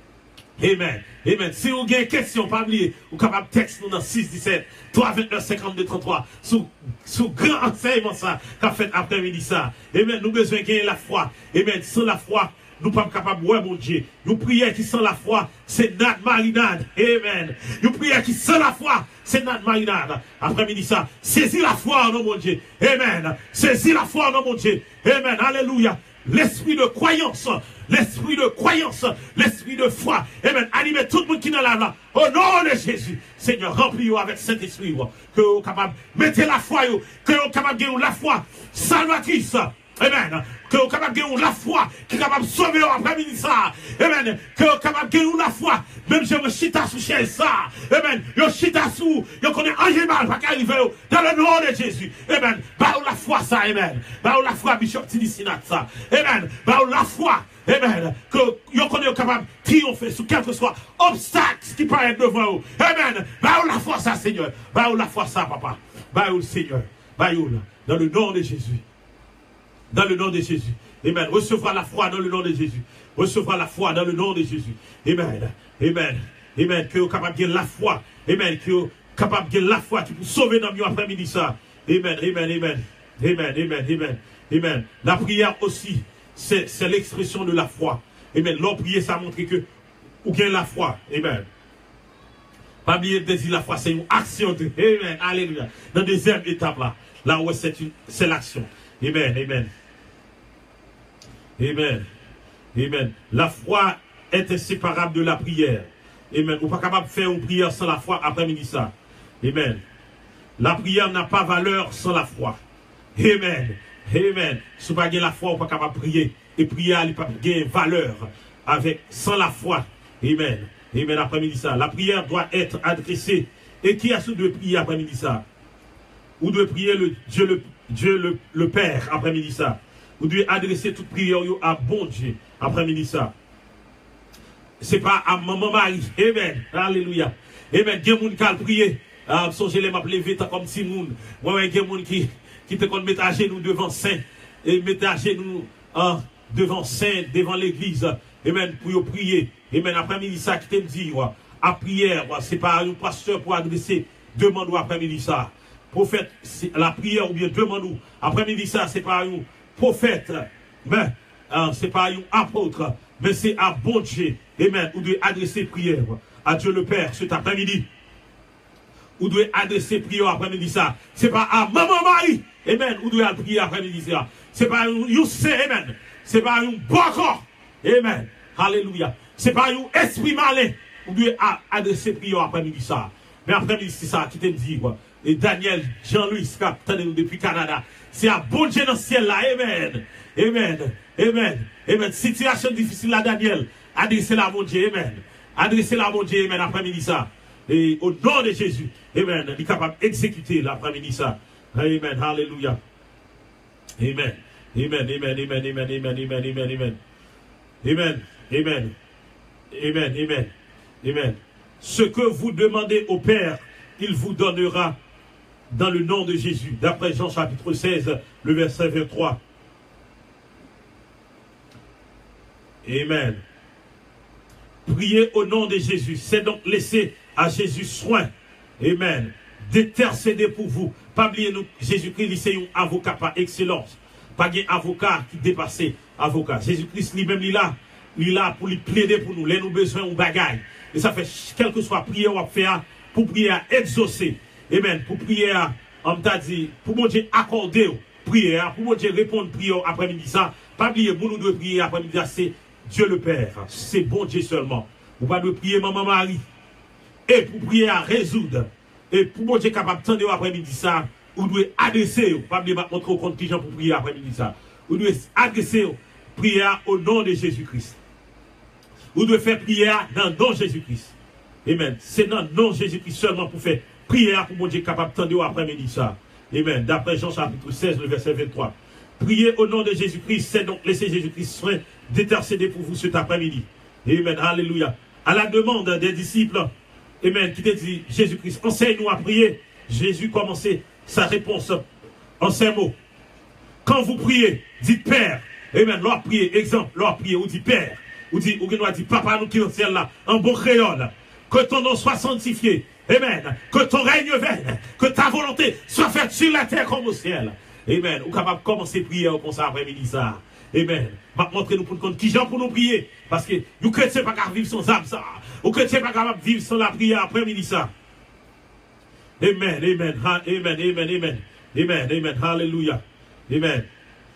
Amen. Amen. Si vous avez une question, pas oublier, vous êtes capable de texter nous dans 6 17 3 29 52 33 sous grand enseignement ça qu'a fait après-midi ça. Amen. Nous besoin de gagner la foi. Amen. Sans la foi, nous ne sommes pas capables de voir mon Dieu. Nous prions qui sans la foi, c'est notre marinade. Amen. Nous prions qui sans la foi, c'est notre marinade. Après-midi ça, saisis la foi en nom mon Dieu. Amen. Saisis la foi en nom mon Dieu. Amen. Alléluia. L'esprit de croyance, l'esprit de croyance, l'esprit de foi. Amen. Animez tout le monde qui est dans la là. Au nom de Jésus. Seigneur, remplis-vous avec Saint-Esprit. Que vous êtes capable de mettre la foi. Que vous êtes capable de gagner la foi salvatrice. Amen. Que vous êtes capable de gagner la foi qui est capable de sauver après-midi ça. Amen. Que vous êtes capable de gagner la foi. Même si vous chita sous chez ça. Amen. Vous chita sous. Vous connaissez un mal pas qu'arriver dans le nom de Jésus. Amen. Bah la foi ça. Amen. Bah la foi Bishop Tidisinat ça. Amen. Bah la foi. Amen. Que vous connaissez capable de triompher sous quel que soit obstacle qui paraît devant vous. Amen. Bah la foi ça Seigneur. Bah la foi ça papa. Bah le Seigneur. Bah dans le nom de Jésus. Dans le nom de Jésus. Amen. Recevra la foi dans le nom de Jésus. Recevra la foi dans le nom de Jésus. Amen. Amen. Amen. Que vous êtes capable de gagner la foi. Amen. Que vous êtes capable de gagner la foi qui peut sauver dans le après-midi ça. Amen. Amen. Amen. Amen. Amen. Amen. Amen. La prière aussi, c'est l'expression de la foi. Amen. L'on prier, ça montre que vous gagnez la foi. Amen. Pas oublier de dire la foi, c'est une action. Amen. Alléluia. Dans la deuxième étape là, là où c'est l'action. Amen. Amen. Amen. Amen. La foi est inséparable de la prière. Amen. Vous n'êtes pas capable de faire une prière sans la foi après-midi ça. Amen. La prière n'a pas valeur sans la foi. Amen. Amen. Si vous n'avez pas la foi, vous n'êtes pas capable de prier. Et prier, elle n'a pas de valeur sans la foi. Amen. Amen. Après-midi ça. La prière doit être adressée. Et qui a ce de prier après-midi ça? Ou de prier Dieu le Père après-midi ça. Vous devez adresser toute prière à bon Dieu après-midi ça. Ce n'est pas à maman Marie. Amen. Alléluia. Amen. Il y a des gens qui ont prié. Songez les m'appeler vite comme si moun. Moi, il y a des gens qui te mettent à genoux devant Saint. Et mettent à genoux devant Saint, devant l'église. Amen. Pour prier. Amen. Après-midi ça qui te dit. À prière. Ce n'est pas un pasteur pour adresser. Demande après-midi ça. Prophète, la prière ou bien demande-nous. Après-midi ça, c'est pas un prophète. Mais c'est pas un apôtre, mais c'est à bon Dieu. Amen. Vous devez adresser prière à Dieu le Père cet après-midi. Vous devez adresser prière après-midi ça. C'est pas à maman Marie. Amen. Vous devez prier après-midi ça. C'est pas un you say, amen. C'est pas un bon corps. Amen. Alléluia. C'est pas un esprit malin. Vous devez adresser prière après-midi ça. Mais après-midi c'est ça qui te dit quoi. Et Daniel, Jean-Louis, qui attendez nous depuis Canada. C'est à bon Dieu dans le ciel là. Amen. Amen. Amen. Amen. Situation difficile là, Daniel. Adressez-la à mon Dieu. Amen. Adressez-la à mon Dieu. Amen. Après-midi ça. Et au nom de Jésus. Amen. Il est capable d'exécuter l'après-midi ça. Amen. Alléluia. Amen. Amen. Amen. Amen. Amen. Amen. Amen. Amen. Amen. Amen. Amen. Amen. Amen. Amen. Ce que vous demandez au Père, il vous donnera dans le nom de Jésus. D'après Jean chapitre 16, le verset 23. Amen. Priez au nom de Jésus. C'est donc laisser à Jésus soin. Amen. D'intercéder pour vous. Pas oublier nous, Jésus-Christ, c'est un avocat par excellence. Pas un avocat qui dépasse avocat. Jésus-Christ lui-même, il est là pour lui plaider pour nous. Là, nous besoin de bagaille. Et ça fait, quelle que soit prière à faire, pour prier à exaucer. Amen. Pour prier à, on t'a dit, pour mon Dieu accorder prière, pour mon Dieu répondre prière après-midi ça. Pas oublier, pour nous de prier après-midi ça, c'est Dieu le Père. C'est bon Dieu seulement. Vous pas de prier maman Marie. Et pour prier à résoudre. Et pour mon Dieu capable de tendre après-midi ça, vous devez adresser, pas oublier montrer au contingent pour prier après-midi ça. Vous devez adresser prière au nom de Jésus-Christ. Vous devez faire prière dans le nom de Jésus-Christ. Amen. C'est dans le nom de Jésus-Christ seulement pour faire prière pour mon Dieu capable de tendre après-midi ça. Amen. D'après Jean chapitre 16, le verset 23. Priez au nom de Jésus-Christ, c'est donc laisser Jésus-Christ soin d'intercéder pour vous cet après-midi. Amen. Alléluia. À la demande des disciples, amen, qui te dit, Jésus-Christ, enseigne-nous à prier. Jésus commençait sa réponse en ces mots. Quand vous priez, dites Père. Amen. Leur prier, exemple, leur prier, ou dit Père. Ou dit Papa, nous qui sommes au ciel là, en bon créole. Que ton nom soit sanctifié. Amen. Que ton règne vienne. Que ta volonté soit faite sur la terre comme au ciel. Amen. Ou capable de commencer à prier comme ça après-midi ça. Amen. Va montrer nous pour nous qui gens pour nous prier. Parce que nous chrétiens pas capable de vivre sans âme ça. Nous chrétiens pas capable de vivre sans la prière après-midi ça. Amen. Amen. Amen. Amen. Amen. Amen. Amen. Hallelujah. Amen.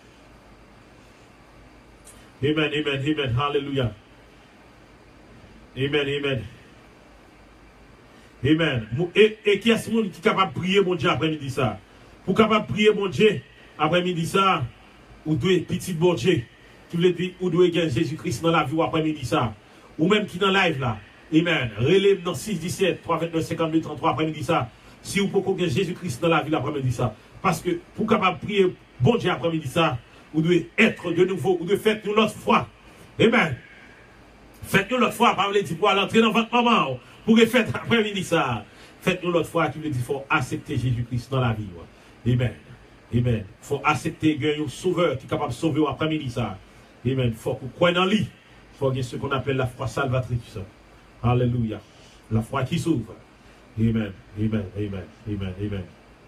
Amen. Amen. Amen. Hallelujah. Amen. Amen. Amen. Et qui est-ce qui est capable de prier mon Dieu après-midi ça? Pour capable de prier mon Dieu après-midi ça, ou deux petits bon Dieu, qui veut dire, ou deux gagner Jésus-Christ dans la vie après-midi ça, ou même qui dans live là. Amen. Relève dans 6, 17, 3, 29, 52, 33 après-midi ça. Si vous pouvez gagner Jésus-Christ dans la vie après-midi ça. Parce que pour capable de prier bon Dieu après-midi ça, vous devez être de nouveau, ou de faire nous l'autre fois. Amen. Faites-nous l'autre fois, par exemple, pour aller entrer dans votre maman, pour faire après-midi ça. Faites-nous l'autre fois qui veut dire qu'il faut accepter Jésus-Christ dans la vie. Amen. Amen. Il faut accepter un sauveur qui est capable de sauver après-midi ça. Amen. Il faut qu'on croie dans lui. Il faut qu'il y ait ce qu'on appelle la foi salvatrice. Alléluia. La foi qui sauve. Amen. Amen. Amen. Amen. Amen.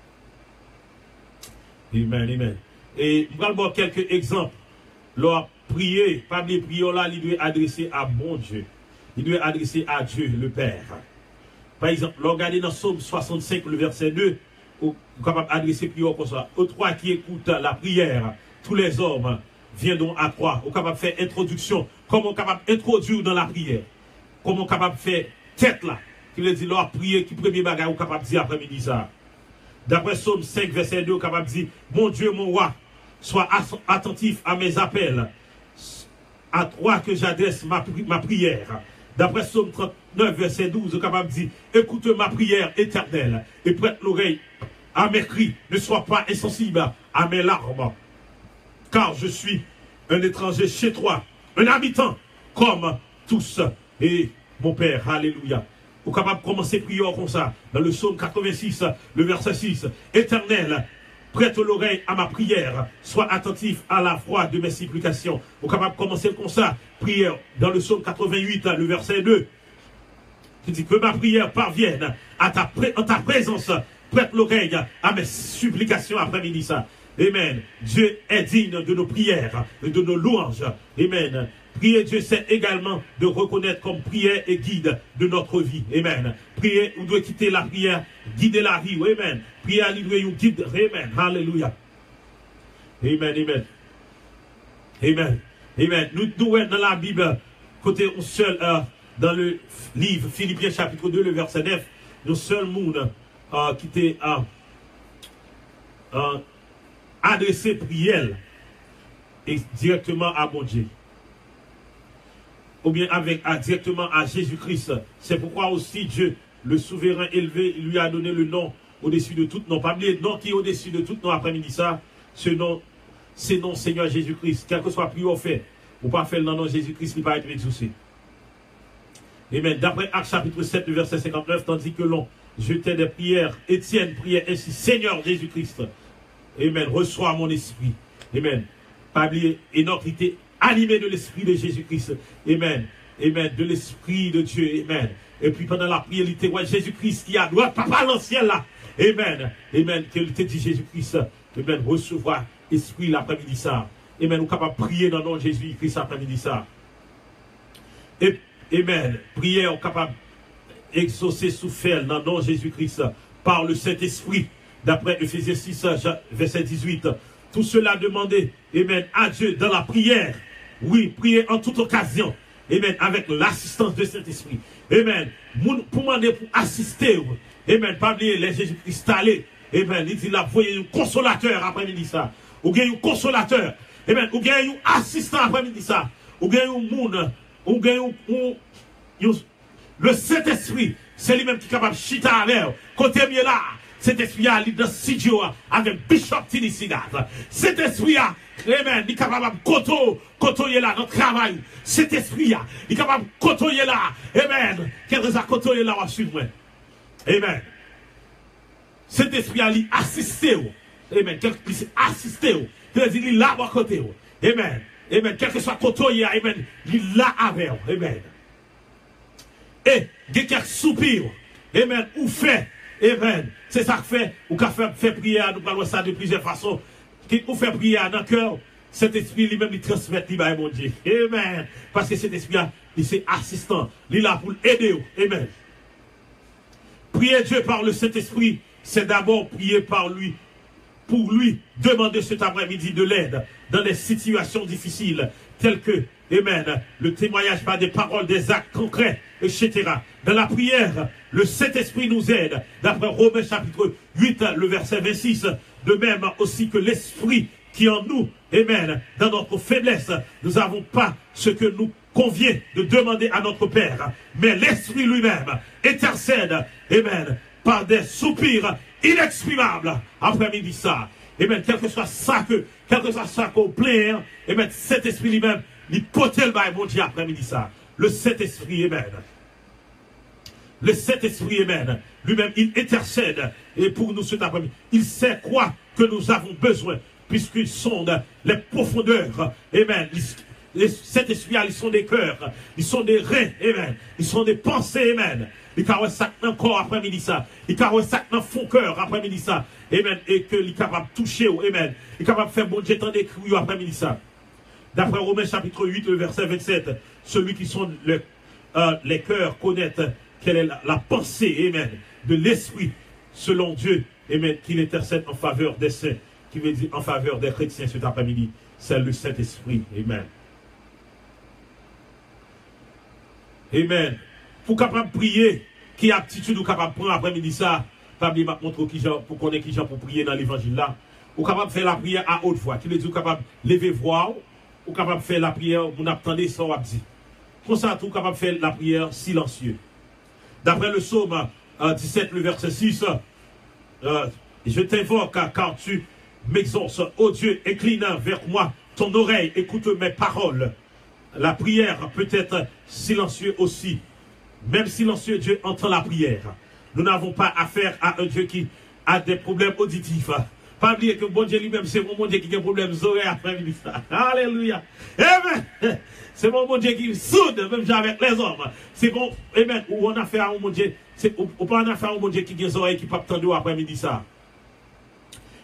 Amen. Amen. Et nous allons voir quelques exemples. Leur prier, pas de prière là, il doit adresser à bon Dieu. Il doit adresser à Dieu, le Père. Par exemple, regardez dans Psaume 65, le verset 2, vous êtes capable d'adresser prière comme ça. Aux trois qui écoutent la prière, tous les hommes viennent donc à trois. Vous êtes capable de faire introduction. Comment capable d'introduire dans la prière? Comment capable de faire tête là? Qui veut dire leur prière, qui premier bagage, vous êtes capable de dire après-midi ça. D'après Psaume 5, verset 2, vous êtes capable de dire, mon Dieu, mon roi, sois attentif à mes appels. À toi que j'adresse ma prière. D'après Psaume 39, verset 12, vous êtes capable de dire, écoute ma prière éternelle et prête l'oreille à mes cris. Ne sois pas insensible à mes larmes. Car je suis un étranger chez toi, un habitant comme tous. Et mon Père, alléluia. Vous êtes capable de commencer prière comme ça. Dans le psaume 86, le verset 6. Éternel, prête l'oreille à ma prière. Sois attentif à la voix de mes supplications. Vous êtes capable de commencer comme ça. Prière dans le psaume 88, le verset 2. Qui dit que ma prière parvienne à ta présence. Prête l'oreille à mes supplications après-midi ça. Amen. Dieu est digne de nos prières et de nos louanges. Amen. Prier Dieu, c'est également de reconnaître comme prière et guide de notre vie. Amen. Prier, on doit quitter la prière, guider la vie. Amen. Prier, il doit nous guider. Amen. Alléluia. Amen. Amen. Amen. Amen. Nous dans la Bible, côté un seul, dans le livre Philippiens chapitre 2, le verset 9, le seul monde qui était adressé prière et directement à mon Dieu. Ou bien directement à Jésus-Christ. C'est pourquoi aussi Dieu, le souverain élevé, lui a donné le nom au-dessus de tout nom. Pas oublier le nom qui est au-dessus de tout nom après-midi ça. Ce nom, c'est nom Seigneur Jésus-Christ. Quel que soit le prière fait, ou pas faire le nom de Jésus-Christ, il va être exaucé. Amen. D'après Actes chapitre 7, le verset 59, tandis que l'on jetait des prières, Étienne priait ainsi, Seigneur Jésus-Christ. Amen. Reçois mon esprit. Amen. Pas oublier, Enoch était animé de l'esprit de Jésus-Christ. Amen. Amen. De l'esprit de Dieu. Amen. Et puis pendant la prière, il était Jésus-Christ qui a droit, papa dans le ciel là. Amen. Amen. Qu'il te dit Jésus-Christ. Amen. Recevoir esprit l'après-midi ça. Amen. Nous sommes capables de prier dans le nom de Jésus-Christ l'après-midi ça. Amen. Prière, capable d'exaucer souffert dans le nom de Jésus-Christ par le Saint-Esprit. D'après Ephésiens 6, verset 18. Tout cela demandé, amen, à Dieu dans la prière. Oui, prier en toute occasion. Amen. Avec l'assistance du Saint-Esprit. Amen. Pour demander pour assister. Amen. Pas oublier les Jésus-Christ allé. Amen. Il dit là, vous voyez un consolateur après-midi ça. Ou bien un consolateur. Amen. Ou bien un assistant après-midi ça. Ou bien un monde. Ou bien le Saint-Esprit. C'est lui-même qui est capable de chiter avec. Côté mieux là. Cet esprit a dans le studio avec Bishop Tinisidat. Cet esprit a, amen, il est capable de côtoyer là notre travail. Cet esprit a, il est capable de côtoyer là, amen. Qu'est-ce que côtoyer là, on va suivre. Amen. Cet esprit a assisté, amen. Quelqu'un qui assisté, il est là à côté. Amen. Amen. Quel que soit côtoyer, amen, il est là avec, amen. Et, il y a quelques soupirs, amen, ou fait. Amen. C'est ça que fait, ou qu'a fait prière, nous parlons ça de plusieurs façons. Qui nous fait prière dans le cœur, cet esprit lui-même, il transmet, il va, mon Dieu. Amen. Parce que cet esprit, il est assistant, il est là pour aider. Amen. Prier Dieu par le Saint-Esprit, c'est d'abord prier par lui, pour lui demander cet après-midi de l'aide dans des situations difficiles, telles que, amen, le témoignage par des paroles, des actes concrets, etc. Dans la prière, le Saint-Esprit nous aide, d'après Romains chapitre 8, le verset 26, de même aussi que l'Esprit qui en nous, amen, dans notre faiblesse, nous n'avons pas ce que nous convient de demander à notre Père, mais l'Esprit lui-même intercède, amen, par des soupirs inexprimables, après-midi ça. Amen, quel que soit ça qu'on plaît, amen, cet esprit lui-même, il porte le bail, mon Dieu, après-midi ça. Le Saint-Esprit, amen. Le Saint-Esprit, amen. Lui-même, il intercède, et pour nous cet après-midi, il sait quoi que nous avons besoin, puisqu'il sonde les profondeurs, amen. Cet esprit, ils sont des cœurs, ils sont des reins, amen. Ils sont des pensées, amen. Il caresse ça encore après-midi ça. Il caresse ça dans fond cœur après-midi ça. Amen. Et que il est capable de toucher, amen. Il est capable de faire bon Dieu tant d'écrire après-midi ça. D'après Romains chapitre 8, le verset 27, celui qui sont les cœurs connaître quelle est la pensée, amen, de l'esprit selon Dieu, amen, qu'il intercède en faveur des saints, qui veut dire en faveur des chrétiens cet après-midi. C'est le Saint-Esprit, amen. Amen. Pour capable prier, qui aptitude ou capable prendre après-midi ça, pas bien montrer qui gens pour connaître qui gens pour prier dans l'évangile là, ou capable faire la prière à haute voix, qui veut dire capable lever voix, ou capable faire la prière, vous n'attendez sans abdi. Comme ça, tout capable faire la prière silencieux. D'après le psaume 17, le verset 6, je t'invoque car tu m'exauces, ô Dieu, incline vers moi ton oreille, écoute mes paroles. La prière peut être silencieuse aussi. Même silencieux, Dieu entend la prière. Nous n'avons pas affaire à un Dieu qui a des problèmes auditifs. Pas oublier que bon Dieu lui-même, c'est mon bon Dieu qui a des problèmes oreilles après-midi. Alléluia. Amen. C'est mon bon Dieu qui soude, même avec les hommes. C'est bon, amen. Ou on a affaire à un bon Dieu, ou pas on a affaire à un bon Dieu qui a des oreilles qui peuvent tendre après-midi ça.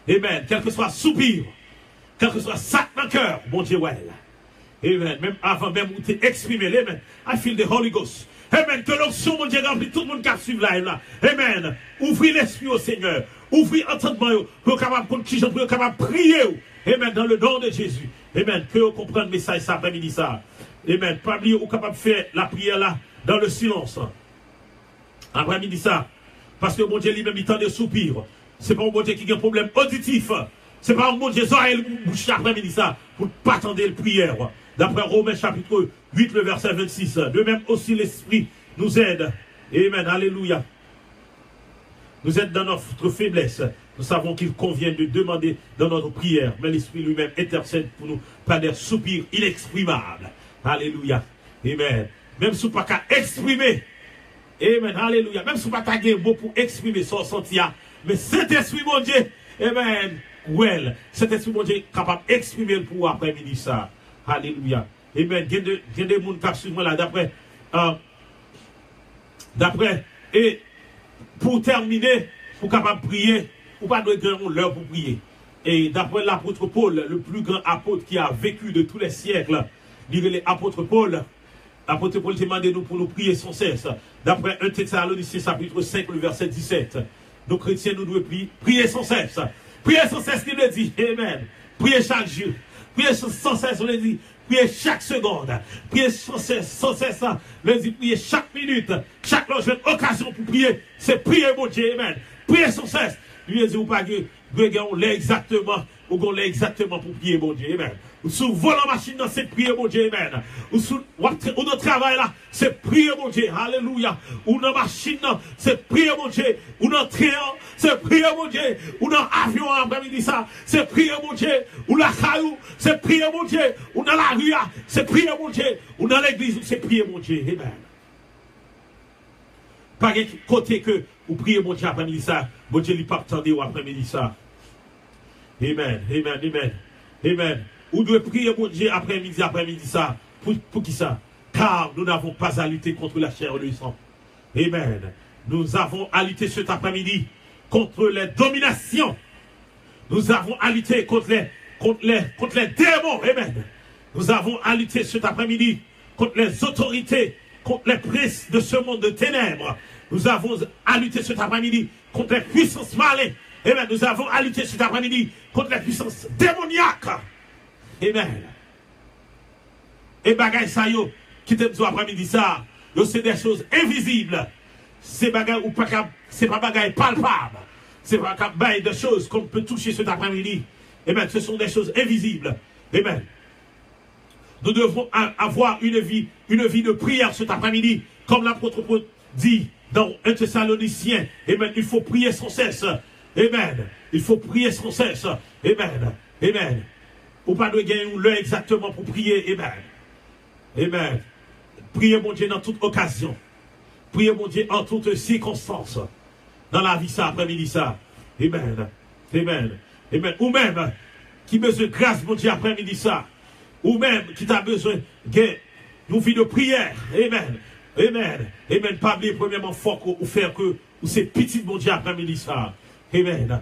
Amen. Quel que soit soupir, quel que soit sac dans le cœur, bon Dieu, ouais. Amen. Même avant même où tu es exprimé, amen. I feel the Holy Ghost. Amen. Que l'onction, mon Dieu, remplit tout le monde qui a suivi live là. Amen. Ouvrez l'esprit au Seigneur. Ouvrez l'entendement pour capable de prier. Amen. Dans le nom de Jésus. Amen. Que vous compreniez le message ça après-midi ça. Amen. Pas oublier ou capable de faire la prière là dans le silence. Après-midi ça. Parce que mon Dieu lui-même il tend des soupirs. C'est pas un bon Dieu qui a un problème auditif. C'est pas un bon Dieu qui a une bouche après-midi ça. Pour ne pas attendre la prière. D'après Romains chapitre 8, le verset 26. De même aussi l'Esprit nous aide. Amen. Alléluia. Nous aide dans notre faiblesse. Nous savons qu'il convient de demander dans notre prière. Mais l'Esprit lui-même intercède pour nous par des soupirs inexprimables. Alléluia. Amen. Même si vous n'avez pas qu'à exprimer. Amen. Alléluia. Même si vous n'avez pas qu'à mot pour exprimer son sentiment. Mais cet esprit, mon Dieu. Amen. Well. Cet esprit, mon Dieu, capable d'exprimer pour après-midi ça. Alléluia. Amen. Il y a des gens qui suivent là d'après. Et pour terminer, pour capable de prier, ou pas de l'heure pour prier. Et d'après l'apôtre Paul, le plus grand apôtre qui a vécu de tous les siècles, l'apôtre Paul demandait nous pour nous prier sans cesse. D'après 1 Thessaloniciens chapitre 5, le verset 17. Nos chrétiens, nous devons prier sans cesse. Prier sans cesse, il le dit. Amen. Prier chaque jour. Priez sans cesse, on le dit. Priez chaque seconde. Priez sans cesse, on le dit. Priez chaque minute. Chaque occasion pour prier. C'est prier, mon Dieu. Amen. Priez sans cesse. Lui, il dit, ou pas que, on l'est exactement, ou qu'on l'est exactement pour prier, mon Dieu. Amen. Ou sous volant machine, c'est prier, mon Dieu. Amen. Ou sous notre travail là, c'est prier, mon Dieu. Alléluia. Ou dans machine, c'est prier, mon Dieu. Ou dans train, c'est prier, mon Dieu. Ou dans avion, après-midi ça, c'est prier, mon Dieu. Ou la caillou, c'est prier, mon Dieu. Ou dans la rue, c'est prier, mon Dieu. Ou dans l'église, c'est prier, mon Dieu. Amen. Pas de côté que vous priez, mon Dieu, après-midi ça. Mon Dieu, il pas attendre après-midi ça. Amen. Amen. Amen. Amen. Vous devez prier, mon Dieu, après-midi ça. Pour qui ça? Car nous n'avons pas à lutter contre la chair et le sang. Amen. Nous avons à lutter cet après-midi contre les dominations. Nous avons à lutter contre les démons. Amen. Nous avons à lutter cet après-midi contre les autorités, contre les princes de ce monde de ténèbres. Nous avons à lutter cet après-midi contre les puissances malignes. Amen. Nous avons à lutter cet après-midi contre les puissances démoniaques. Amen. Et bagay sa yo, qui te dit après-midi ça, c'est des choses invisibles. C'est bagay ou pas, c'est pas bagay palpable. C'est pas bagay de choses qu'on peut toucher cet après-midi. Amen. Ce sont des choses invisibles. Amen. Nous devons avoir une vie de prière cet après-midi, comme l'apôtre Paul dit dans 1 Thessaloniciens. Amen. Il faut prier sans cesse. Amen. Il faut prier sans cesse. Amen. Amen. Ou pas de gagner l'heure exactement pour prier. Amen. Amen. Priez mon Dieu dans toute occasion. Priez mon Dieu en toutes circonstances. Dans la vie ça, après-midi ça. Amen. Amen. Amen. Ou même qui besoin de grâce mon Dieu après-midi ça. Ou même qui t'a besoin d'une vie de prière. Amen. Amen. Amen. Pas oublier premièrement fort ou faire que ou c'est petit mon Dieu après-midi ça. Amen.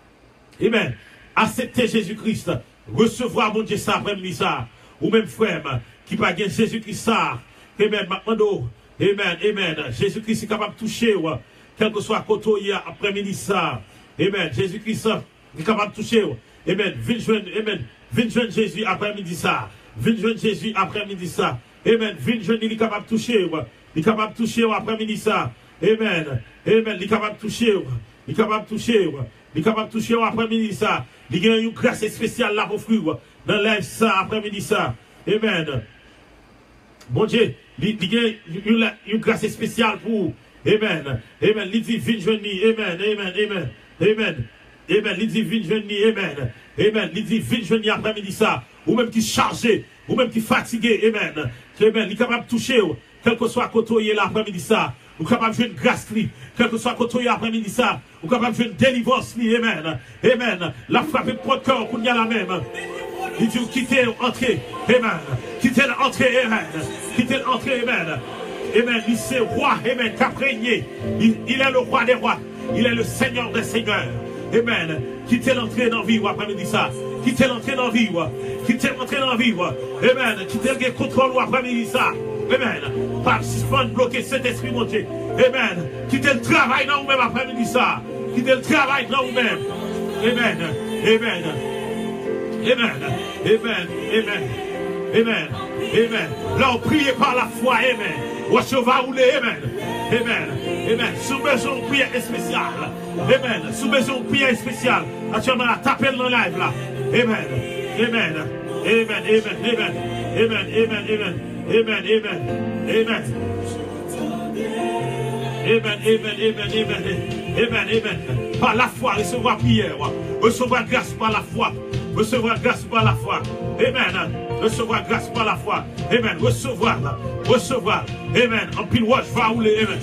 Amen. Accepter Jésus-Christ. Recevoir mon Dieu ça après-midi ça. Ou même frère qui pas gagner Jésus-Christ ça. Amen. Maintenant. Amen. Amen. Jésus-Christ est capable de toucher. Quel que soit côté après-midi ça. Amen. Jésus-Christ est capable de toucher. Amen. Viens joindre Jésus après-midi ça. Viens joindre Jésus après-midi ça. Amen. Viens joindre, il est capable de toucher. Il est capable de toucher après-midi ça. Amen. Amen. Il est capable de toucher. Il est capable de toucher. Il est capable de toucher après-midi ça. Il y a une grâce spéciale là pour frère. Dans l'air ça après-midi ça. Amen. Bon Dieu, il y a une grâce spéciale pour. Amen. Amen. Il dit, viens joindre. Amen. Amen. Amen. Amen. Amen. Il dit, viens joindre. Amen. Amen. Il dit, viens joindre après-midi ça. Ou même qui chargé, ou même qui fatigué. Amen. Amen. Il est capable de toucher. Quel que soit côté l'après-midi ça. Ou capable de jouer une grâce, quel que soit côté après-midi ça, ou capable de jouer une délivrance, amen. Amen. La frappe pour le cœur, qu'on y a la même. Il dit, quittez l'entrée, amen. Quittez l'entrée, amen. Quittez l'entrée, amen. Amen. Il c'est roi, amen, qui a régné. Il est le roi des rois. Il est le Seigneur des seigneurs. Amen. Qui t'est l'entrée dans la vie, après-midi ça. Qui t'est l'entrée dans la vie, qui t'est l'entrée dans la vie, amen. Qui t'est le contrôle, après-midi ça. Amen. Pas suspendre, bloquer cet esprit, mon Dieu. Amen. Qui t'est le travail dans vous-même, après-midi ça. Qui t'est le travail dans vous-même. Amen. Amen. Amen. Amen. Amen. Amen. Amen. Là, on prie par la foi. Amen. Ou on va rouler. Amen. Amen. Amen. Sous besoin de prière spéciale. Amen. Sous besoin de prière spéciale. Actuellement, tapez dans le live là. Amen. Amen. Amen. Amen. Amen. Amen. Amen. Amen. Amen. Amen. Amen. Amen. Amen. Amen. Amen. Amen. Amen. Par la foi, recevoir prière. Recevoir grâce par la foi. Recevoir grâce par la foi. Amen. Recevoir grâce par la foi. Amen. Recevoir. Recevoir. Amen. En pile watch va rouler. Amen.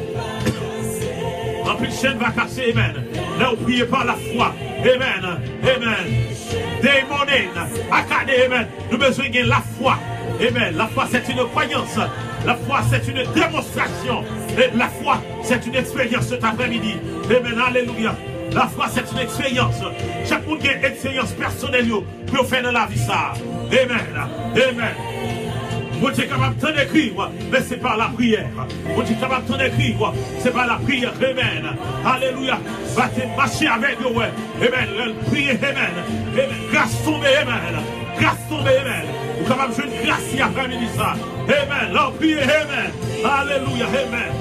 En pile chaîne va casser. Amen. Là, vous priez par la foi. Amen. Amen. Démonin. Accadé. Amen. Nous besoin de la foi. Amen. La foi, c'est une croyance. La foi, c'est une démonstration. Et la foi, c'est une expérience cet après-midi. Amen. Alléluia. La foi, c'est une expérience. Chaque monde a une expérience personnelle pour faire dans la vie ça. Amen. Amen. Vous êtes capable d'écrire, mais c'est par la prière. Vous êtes capable d'écrire, c'est par la prière. Amen. Alléluia. Va te marcher avec vous. Amen. Priez. Amen. Amen. Grâce tombée. Amen. Grâce tombée. Amen. Vous êtes capable de jouer une grâce ici après-midi ça. Amen. Là, priez. Amen. Alléluia. Amen.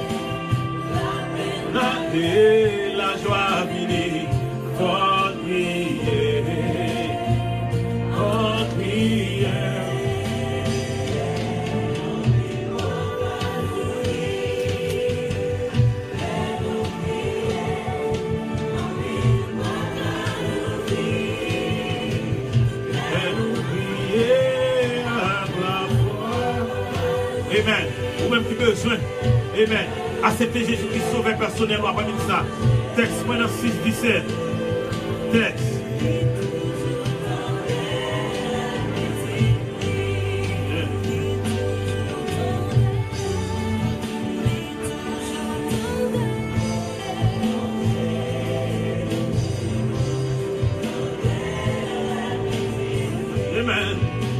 La joie venue, pour prier, pour prier. Amen. Vous-même qui besoin. Amen. Acceptez Jésus-Christ sauveur personnellement. Après ça. Texte maintenant 6, 17. Texte. Amen.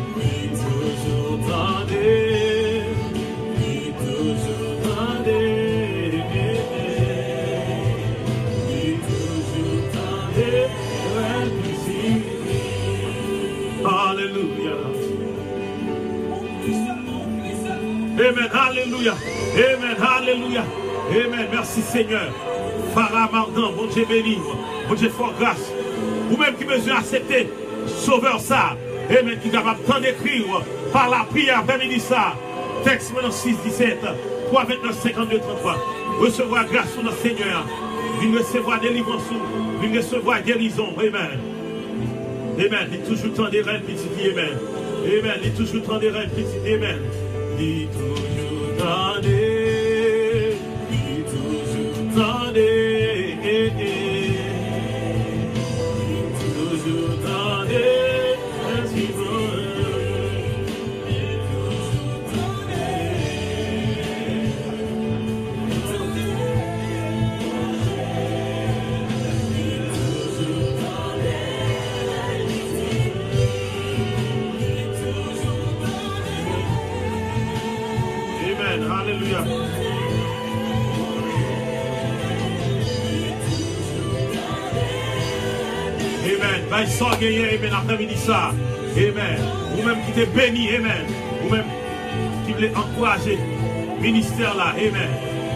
Amen, alléluia. Amen, alléluia. Amen, merci Seigneur. Phara Mardant, bon Dieu béni, bon Dieu fort grâce. Vous-même qui besoin accepter, sauveur ça. Amen, qui est capable d'écrire par la prière, après-midi ça. Texte maintenant 6, 17, 3, 29, 52, 33. Recevoir grâce sur notre Seigneur. Viens recevoir délivrance, viens recevoir guérison. Amen. Amen. Il toujours temps des rêves, petit. Amen. Amen. Il toujours temps des rêves, petit. Amen. Il toujours temps des. Il toujours temps des. Toujours temps des. Alléluia. Amen. Va y sortir gagner, amen, après-midi ça. Amen. Vous-même qui t'es béni, amen. Vous-même qui voulez encourager le ministère là, amen.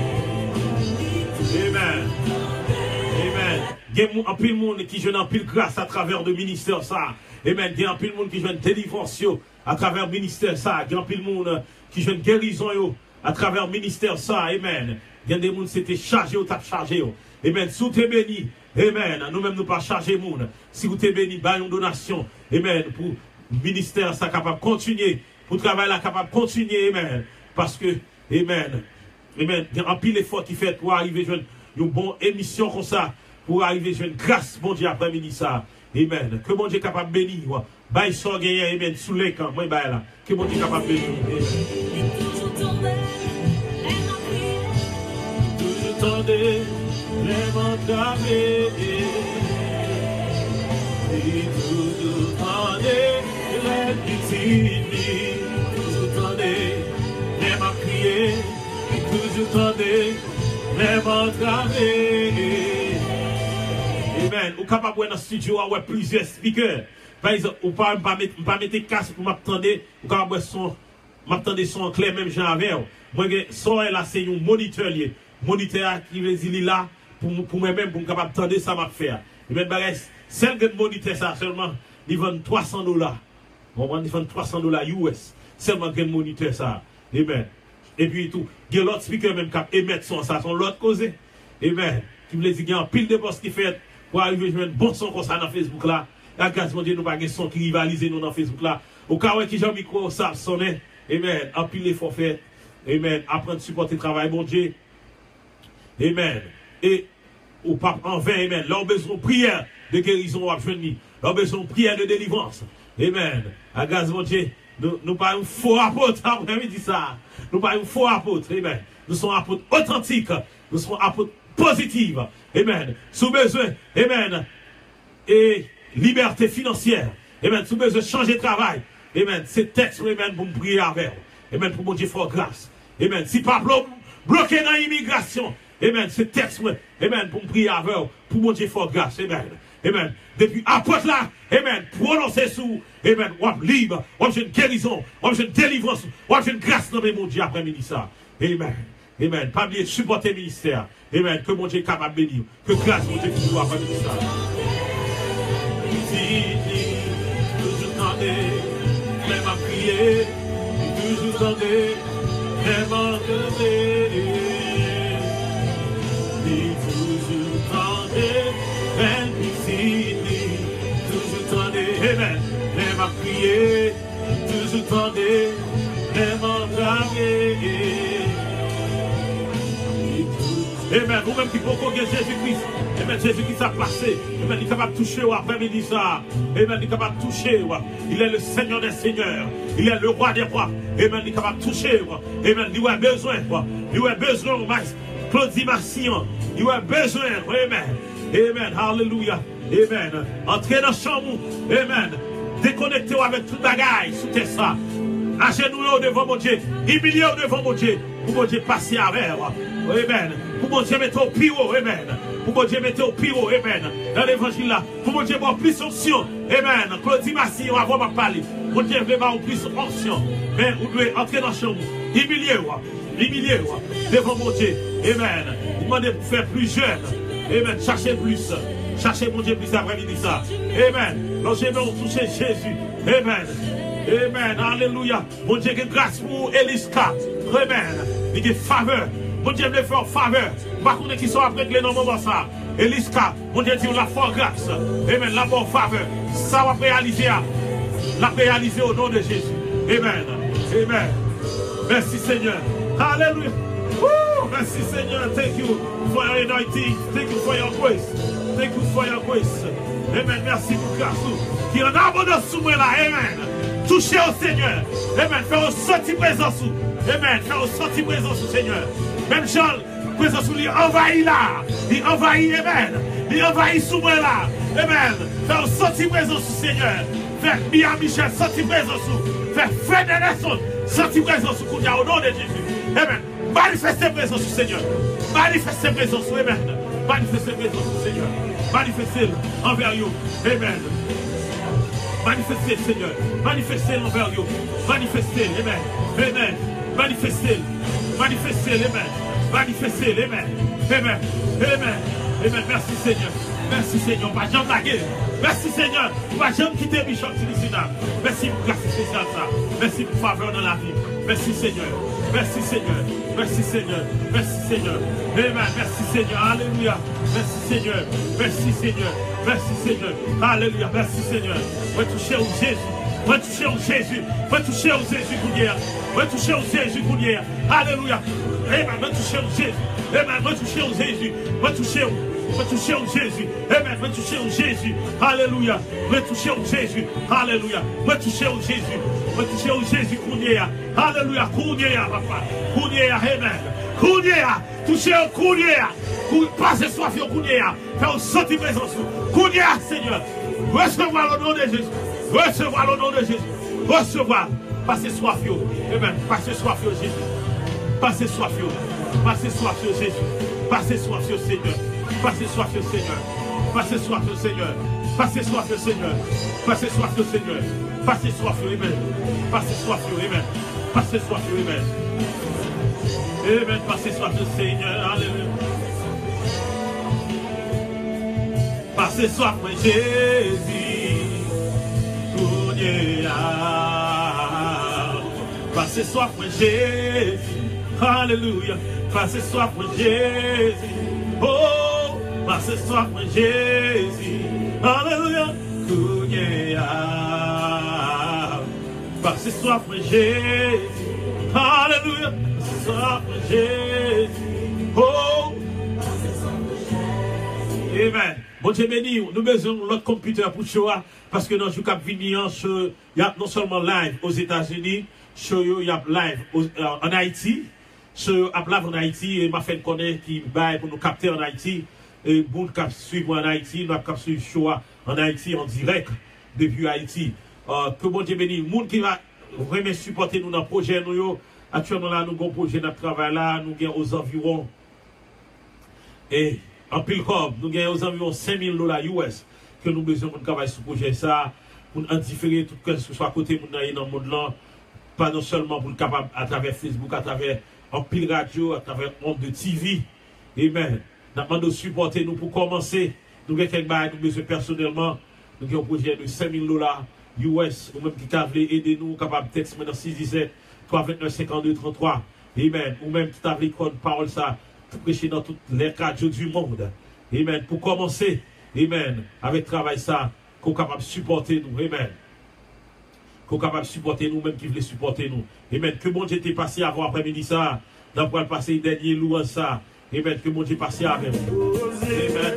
Amen. Amen. Il y a un pile monde qui joue en pile grâce à travers le ministère ça. Amen. Il y a un pile monde qui joue une délivrance à travers le ministère ça. Il y a un pile monde qui joue une guérison à travers le ministère ça. Amen. Il y a des gens qui étaient chargés ou t'as chargé. Amen. Si vous êtes béni, amen. Nous-mêmes nous pas charger monde. Si vous êtes béni, bah une donation. Amen. Pour le ministère ça capable de continuer. Pour le travail là capable de continuer. Amen. Parce que, amen. Amen. Il y a un pile effort qui fait pour arriver à une bonne émission comme ça. Pour arriver à une grâce, bon Dieu, après-midi ça. Amen. Que bon Dieu est capable de bénir. Bah, il sort gagné, amen, sous les camps. Moi, bah, là. Que bon Dieu est capable de bénir. Toujours tendez, les mains gravées. toujours tendez, les m'a crié, toujours tendez, les m'a travé. Amen. Ou capable dans le studio avoir plusieurs speakers. Par exemple, ou pas mettre casque pour m'attendre, ou capable son m'attendre son clair même Jean avec. Moi son là c'est un moniteur lié. Moniteur qui veut dire là pour moi-même pour capable attendre ça m'a faire. Mais bagage celle que moniteur ça seulement ils vendent $300. On vend ils vendent $300 US. Seulement que moniteur ça. Amen. Et puis tout, il y a l'autre speaker même qui émettre son ça son l'autre cause. Amen. Qui veut dire qu'il y a un pile de postes qui fait pour arriver à jouer un bon son comme ça dans Facebook là. La grâce de Dieu, nous pas de son qui rivalise nous dans Facebook là. Au cas où qui j'ai un micro, ça sonne. Amen. En pile l'effort fait. Amen. Apprendre à supporter le travail, bon Dieu. Amen. Et au pape en vain, amen. Leur besoin de prière de guérison à venir. Leur besoin de prière de délivrance. Amen. La grâce de Dieu, nous pas un faux apôtre, après dit ça. Nous pas un faux apôtre. Amen. Nous sommes apôtres authentiques. Nous sommes apôtres positifs. Amen. Sous besoin. Amen. Et liberté financière. Amen. Sous besoin de changer de travail. Amen. C'est texte, amen, pour me prier avec. Amen. Pour mon Dieu, fort grâce. Amen. Si pas bloqué dans l'immigration. Amen. C'est texte, amen, pour me prier avec. Pour mon Dieu, fort grâce. Amen. Amen. Depuis apôtre là. Amen. Prononcez sous. Amen. Ou libre. Ou une guérison. Ou une délivrance. Ou une grâce dans mon Dieu après-midi ça. Amen. Amen. Pas oublier de supporter le ministère. Amen. Que mon Dieu est capable de bénir. Que grâce, mon Dieu, qui nous après-midi ça. Toujours tendez, même à prier, toujours tendez, même à demander. Toujours tendez, même ici, toujours tendez, amen, même à prier, toujours tendez, même à braver. Amen. Vous-même qui pouvez Jésus-Christ. Amen. Jésus-Christ a passé. Amen. Il est capable de toucher après-midi ça. Amen. Il est capable de toucher. Il est le Seigneur des Seigneurs. Il est le roi des rois. Amen. Il est capable de toucher. Amen. Il a besoin. Il a besoin. Claudie Massillon. Il a besoin. Amen. Amen. Hallelujah. Amen. Entrez dans la chambre. Amen. Déconnectez-vous avec tout bagaille. Sous ça. Agenouillez devant mon Dieu. Humiliez devant mon Dieu. Pour mon Dieu passer avec. Amen. Pour mon Dieu mettre au pire. Amen. Pour mon Dieu mettre au pire. Amen. Dans l'évangile là. Pour mon Dieu avoir plus onction. Amen. Claudie Massillon avant de parler. Mon Dieu veut avoir plus onction. Mais vous devez entrer dans la chambre. Humiliez-vous. Devant mon Dieu. Amen. Demandez pour faire plus jeune. Amen. Cherchez plus. Cherchez mon Dieu plus après-midi ça. Amen. Lorsque nous toucher Jésus. Amen. Amen. Alléluia. Mon Dieu, que grâce pour Eliska. Amen. Il y a faveur. Mon Dieu, me faire faveur. Par contre, qui sont après les noms de ça. Eliska. Mon Dieu, dit la forte grâce. Amen. La bonne faveur. Ça va réaliser. La réaliser au nom de Jésus. Amen. Amen. Merci Seigneur. Alléluia. Woo! Merci Seigneur. Thank you for your anointing. Thank you for your grace. Thank you for your grace. Amen. Merci pour grâce. Qui en abondance sous moi là. Amen. Touchez au Seigneur. Amen. Faire ressentir présence. Amen. Faire ressentir présence au Seigneur. Même Jean, présence lui envahit là. Il envahit. Amen. Il envahit sous moi là. Amen. Faire ressentir présence au Seigneur. Faire Mia Michel sentir présence. Faire Fred Nelson sentir présence au nom de Jésus. Amen. Manifestez présence au Seigneur. Manifestez présence. Amen. Manifestez présence au Seigneur. Manifestez envers vous. Amen. Manifestez, Seigneur. Manifestez envers vous. Manifestez. Amen. Amen. Manifestez. Manifestez. Amen. Manifestez. Amen. Amen. Amen. Amen. Merci, Seigneur. Merci, Seigneur. Pas jamais blaguer. Merci, Seigneur. Pas jamais quitter Bishop Tilicina. Merci pour grâce spéciale ça. Merci pour faveur dans la vie. Merci, Seigneur. Merci, Seigneur. Merci, Seigneur. Merci, Seigneur. Amen. Merci, Seigneur. Alléluia. Merci, Seigneur. Merci, Seigneur. Merci, Seigneur. Alléluia. Merci, Seigneur. Retouchez au Jésus. Retouchez au Jésus. Retouchez au Jésus Gounière. Retouchez au Jésus Gounière. Alléluia. Amen. Retouchez au Jésus. Amen. Retouchez au Jésus. Retouchez au Jésus. Amen. Retouchez au Jésus. Alléluia. Retouchez au Jésus. Alléluia. Retouchez au Jésus. Retouchez au Jésus Gounière. Alléluia. Gounière, papa. Gounière. Amen. Gounière. Touchez au Gounière. Passez soif au Gounière. Faites sentir présence. Gounière, Seigneur. Recevoir le nom de Jésus. Recevoir le nom de Jésus. recevoir. Passez soif, yo. Amen. Passez soif, yo, Jésus. Passez soif, yo. Passez soif, yo, Jésus. Passez soif, yo, Seigneur. Passez soif, yo, Seigneur. Passez soif, yo, Seigneur. Passez soif, yo, Seigneur. Passez soif, yo, Seigneur. Passez soif, yo, Amen. Passez soif, yo, Amen. Passez soif, yo, Amen. Amen. Passez soif, yo, Seigneur. Alléluia. Passez soif, moi, Jésus. Passez soif, moi, Jésus. Alléluia. Passez soif, moi, Jésus. Oh, passez soif, moi, Jésus. Alléluia. Passez soif, moi, Jésus. Alléluia. Passez soif, moi, Jésus. Oh. Amen. Bon Dieu béni, nous besoin de l'autre computer pour show parce que dans le cap venir, il y a non seulement live aux États-Unis, il y a live en Haïti, il y a live en Haïti et m'a fait connaître qui baille pour nous capter en Haïti et pour nous suivre en Haïti, nous avons suivre show en Haïti en direct depuis Haïti. Que bon Dieu béni, monde qui va vraiment supporter nous dans le projet nous actuellement là nous avons un projet de travail là, nous avons aux environs et en pile comme nous avons aux environs $5,000 US que nous besoin pour travailler sur ce projet ça pour indifférer tout ce que soit côté dans le monde là, pas non seulement pour le capable à travers Facebook, à travers en pile radio, à travers onde de TV. Amen. Nous demandons de supporter nous pour commencer. Nous avons quelques nous besoin personnellement. Nous avons un projet de $5,000 US ou même qui a aider nous capable de texte maintenant 617 329 52 33. Amen. Ou même qui a voulu parole ça prêcher dans toutes les radios du monde. Amen. Pour commencer, amen, avec travail ça, qu'on est capable de supporter nous. Amen. Qu'on est capable de supporter nous, même qui veut supporter nous. Amen. Que bon Dieu t'ait passé avant après-midi ça, dans le passé dernier louange ça. Amen. Que bon Dieu passé avec nous. Amen.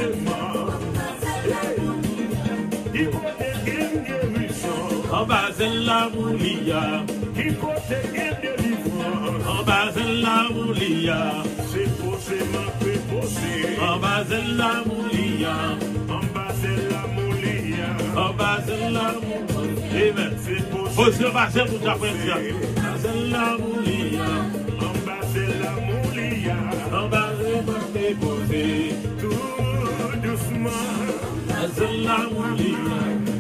En bas de la moulia, en bas de la moulia, en bas de la moulia, en bas de la moulia, en bas de la moulia. Amen. Posez le bas de la moulia, en bas de la moulia, en bas de la moulia, tout doucement, en bas de la moulia,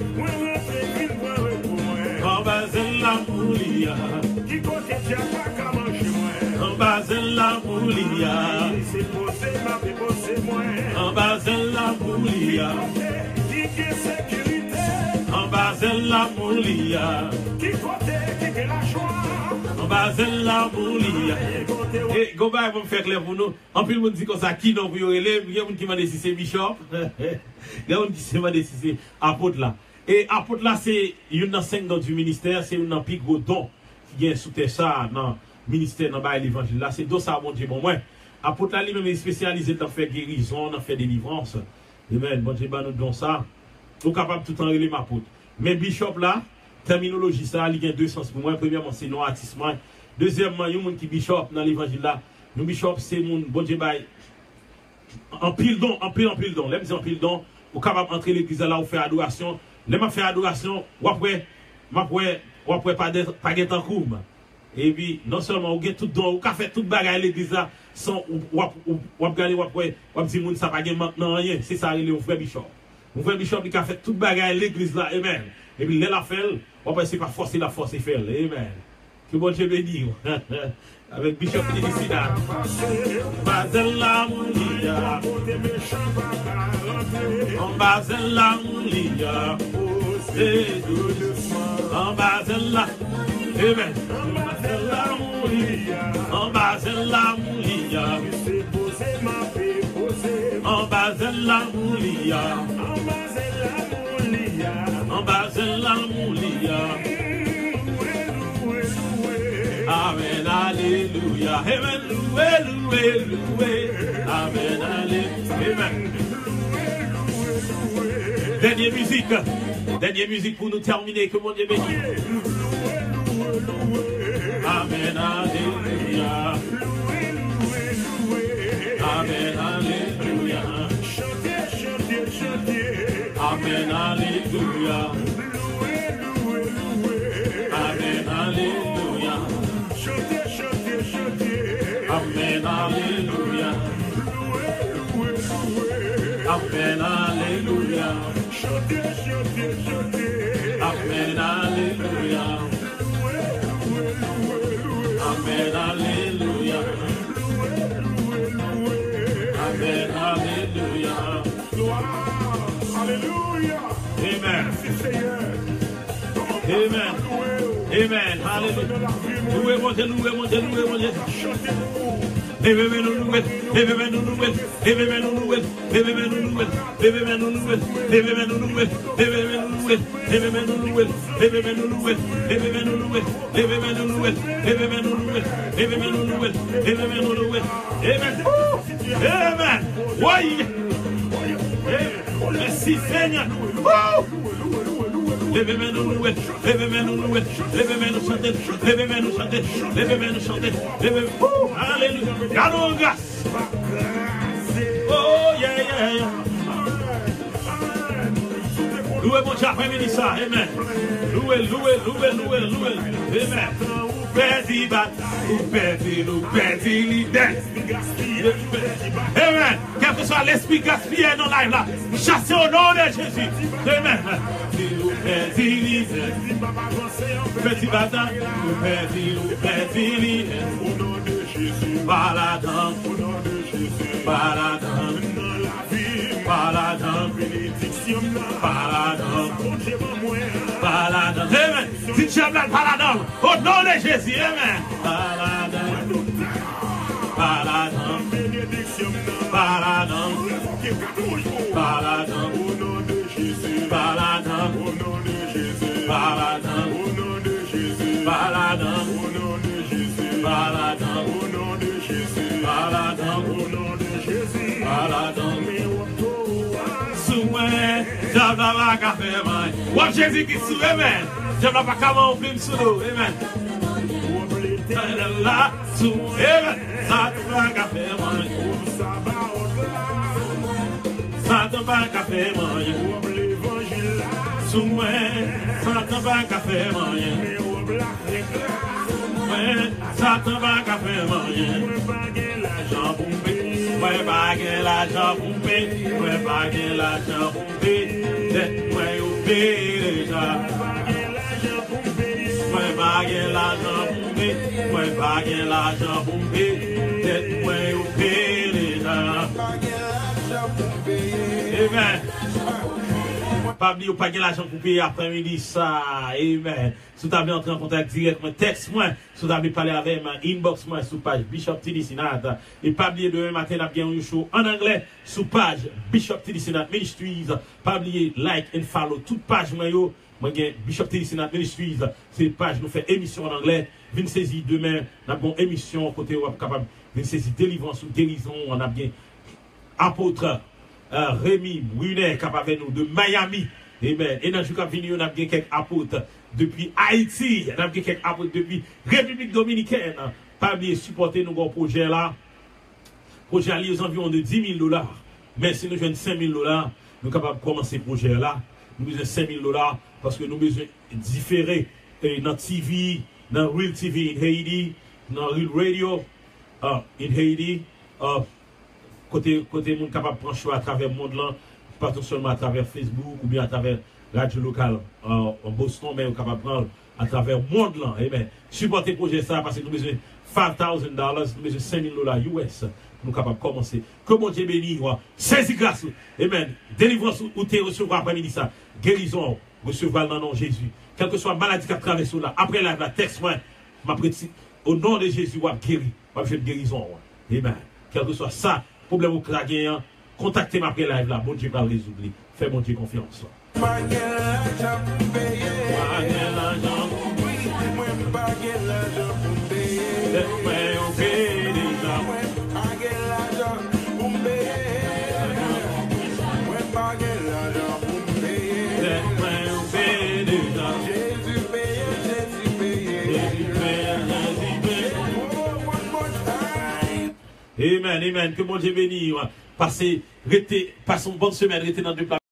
en bas de la moulia, qui côté tu as pas qu'à manger moi, en bas de la moulia, c'est posé ma vie posé moi, en bas de la moulia, qui est sécurité, en bas de la moulia, qui côté qui est la joie, en bas de la moulia. Et Goba va me faire clair pour nous. En plus, on dit comme ça, qui non, vous y aurez il y a qui m'a dit si c'est Bishop, il y a qui m'a dit si c'est apôtre là. Et apôtre là, c'est une dans 5 dans du ministère, c'est une dans plus gros don qui vient sous ça dans le ministère, dans l'évangile là. C'est dos ça, mon Dieu, bon, moi. Apôtre là, lui-même est spécialisé dans faire guérison, dans faire délivrance. Amen. Bon Dieu, nous donnons ça. Nous sommes capables de tout en relire ma apôtre. Mais Bishop là, terminologie ça, il y a deux sens pour moi. Premièrement, c'est non artiste. Deuxièmement, il y a un monde qui Bishop dans l'évangile là. Nous Bishop, c'est mon bon Dieu, en pile don, en pile don. L'aime en pile don, vous capable d'entrer l'église là, vous faire adoration. Les m'a fait adoration, ou après pas de temps court. Et puis, non seulement, vous avez tout don, vous avez fait tout bagaille l'église là, sans, ou regarder, ou dire, moun ça pas maintenant rien. C'est ça, le frère Bishop. Mon frère Bishop, il a fait tout bagaille l'église là, amen. Et puis, il a fait, ou après, c'est pas forcer la force, il fait, amen. Que bon Dieu bénisse. Avec Bishop ici là. En bas de la moulia, en bas de la moulia, en bas de la, amen. En bas de la moulia, en bas de la moulia, en bas de la moulia. Amen, alléluia, amen, loué, amen, alléluia, amen. Dernière musique pour nous terminer, que mon Dieu bénisse. Amen, alléluia, amen, alléluia, amen, alléluia. Amen, alléluia. Amen, alléluia. Amen, alléluia. Amen, alléluia. Amen, alléluia. Alléluia. Amen. Amen. Amen. Hallelujah. Louez mon Dieu, louez mon Dieu, louez mon Dieu. Levez-moi nous nouvelles, levez-moi nous nouvelles, levez-moi nous nouvelles, levez-moi nous nouvelles, levez-moi nous nouvelles, levez-moi nous nouvelles, levez-moi nous nouvelles, levez-moi nous nouvelles, levez-moi nous nouvelles, levez-moi nous nouvelles, levez-moi nous nouvelles, levez-moi nous nouvelles, levez-moi nous nouvelles, levez-moi nous nouvelles. Amen. Amen. Oui. Merci Seigneur. Levez-moi nous nouvelles, levez-moi nous nouvelles, levez-moi nous chanter, levez-moi nous chanter, levez-moi nous chanter, levez-moi. Alléluia. Gardons grâce. Oh yeah, yeah, yeah. Louez mon Dieu après-midi ça. Amen. Louez, louez, louez, louez, louez. Amen. Perdi bat, ou perdi, nous perdi l'idée. Amen. Quel que soit l'esprit gaspillé dans la live là, chassez au nom de Jésus. Amen. Nous perdi l'idée. Perdi bat, nous perdi l'idée. Au nom de Jésus. Baladant, au nom de Jésus. Baladant, dans la vie. Baladant, bénédiction. Baladant, baladant. Amen. Si tu aimes la baladant, au nom de Jésus. Amen. Baladant, baladant, bénédiction. Baladant, baladant, au nom de Jésus. Baladant, au nom de Jésus. Baladant, au nom de Jésus. Baladant, au nom de Jésus. Baladant, au nom de Jésus. Baladant, au nom de Jésus. Baladant. J'avais pas fait mal. Ou Jésus qui sourit, amen. J'avais pas qu'à m'ouvrir sous l'eau, amen. Là, sous, amen. Ça te va qu'à faire mal. Ça te va qu'à faire mal. Sous moi, ça te va qu'à faire mal. Ça te va qu'à faire mal. L'argent pour me payer. Moi, baguer l'argent pour me payer. Moi, baguer l'argent pour me payer. Moi, oublier déjà. Moi, baguer l'argent pour me payer. Moi, baguer l'argent pour me payer. Moi, oublier déjà. Amen. Pas oublier ou pas gagner l'argent pour payer après-midi ça. Amen. Si vous avez entré en contact directement, texte moi. Si vous avez parlé avec moi, inbox moi sur page Bishop TD Sinat. Et pas oublier demain matin, nous avons un show en anglais sur page Bishop TD Sinat Ministries. Pas oublier like and follow toute page moi yo. Moi j'ai Bishop TD Sinat Ministries. C'est page nous fait émission en anglais. Venez saisir demain, nous avons une émission côté où capable de saisir délivrance ou guérison. On a bien apôtre Rémi Brunet capable avec nous de Miami. Amen. Et dans le jour qui vient, on a bien quelques apôtres depuis Haïti, on a bien quelques apôtres depuis République Dominicaine. Pas oublier supporter nos gros projets là. Projet à aux environs de $10,000. Mais si nous jouons $5,000, nous sommes capables de commencer ce projet là. Nous avons besoin de $5,000 parce que nous avons besoin de différer dans TV, dans Real TV in Haiti, dans Real Radio in Haiti. Côté monde capable de prendre choix à travers le monde là, pas seulement à travers Facebook ou bien à travers radio locale en Boston, mais capable de prendre à travers le monde là. Amen. Supporter le projet ça parce que nous avons besoin de $5,000, nous avons besoin de $5,000 US. Nous capables de commencer. Que mon Dieu bénisse, saisis grâce. Amen. Délivrance ou te recevoir après-midi ça. Guérison, recevoir dans le nom de Jésus. Quelle que soit la maladie qui a traversé là, après la texte, moi, au nom de Jésus, on va guérir. On va faire guérison. Amen. Quel que soit ça, problème au craqué, contactez moi après live là. Bon Dieu va le résoudre. Fais mon Dieu confiance. Amen, amen. Que mon Dieu bénisse. Passez une bonne semaine, restez dans deux places.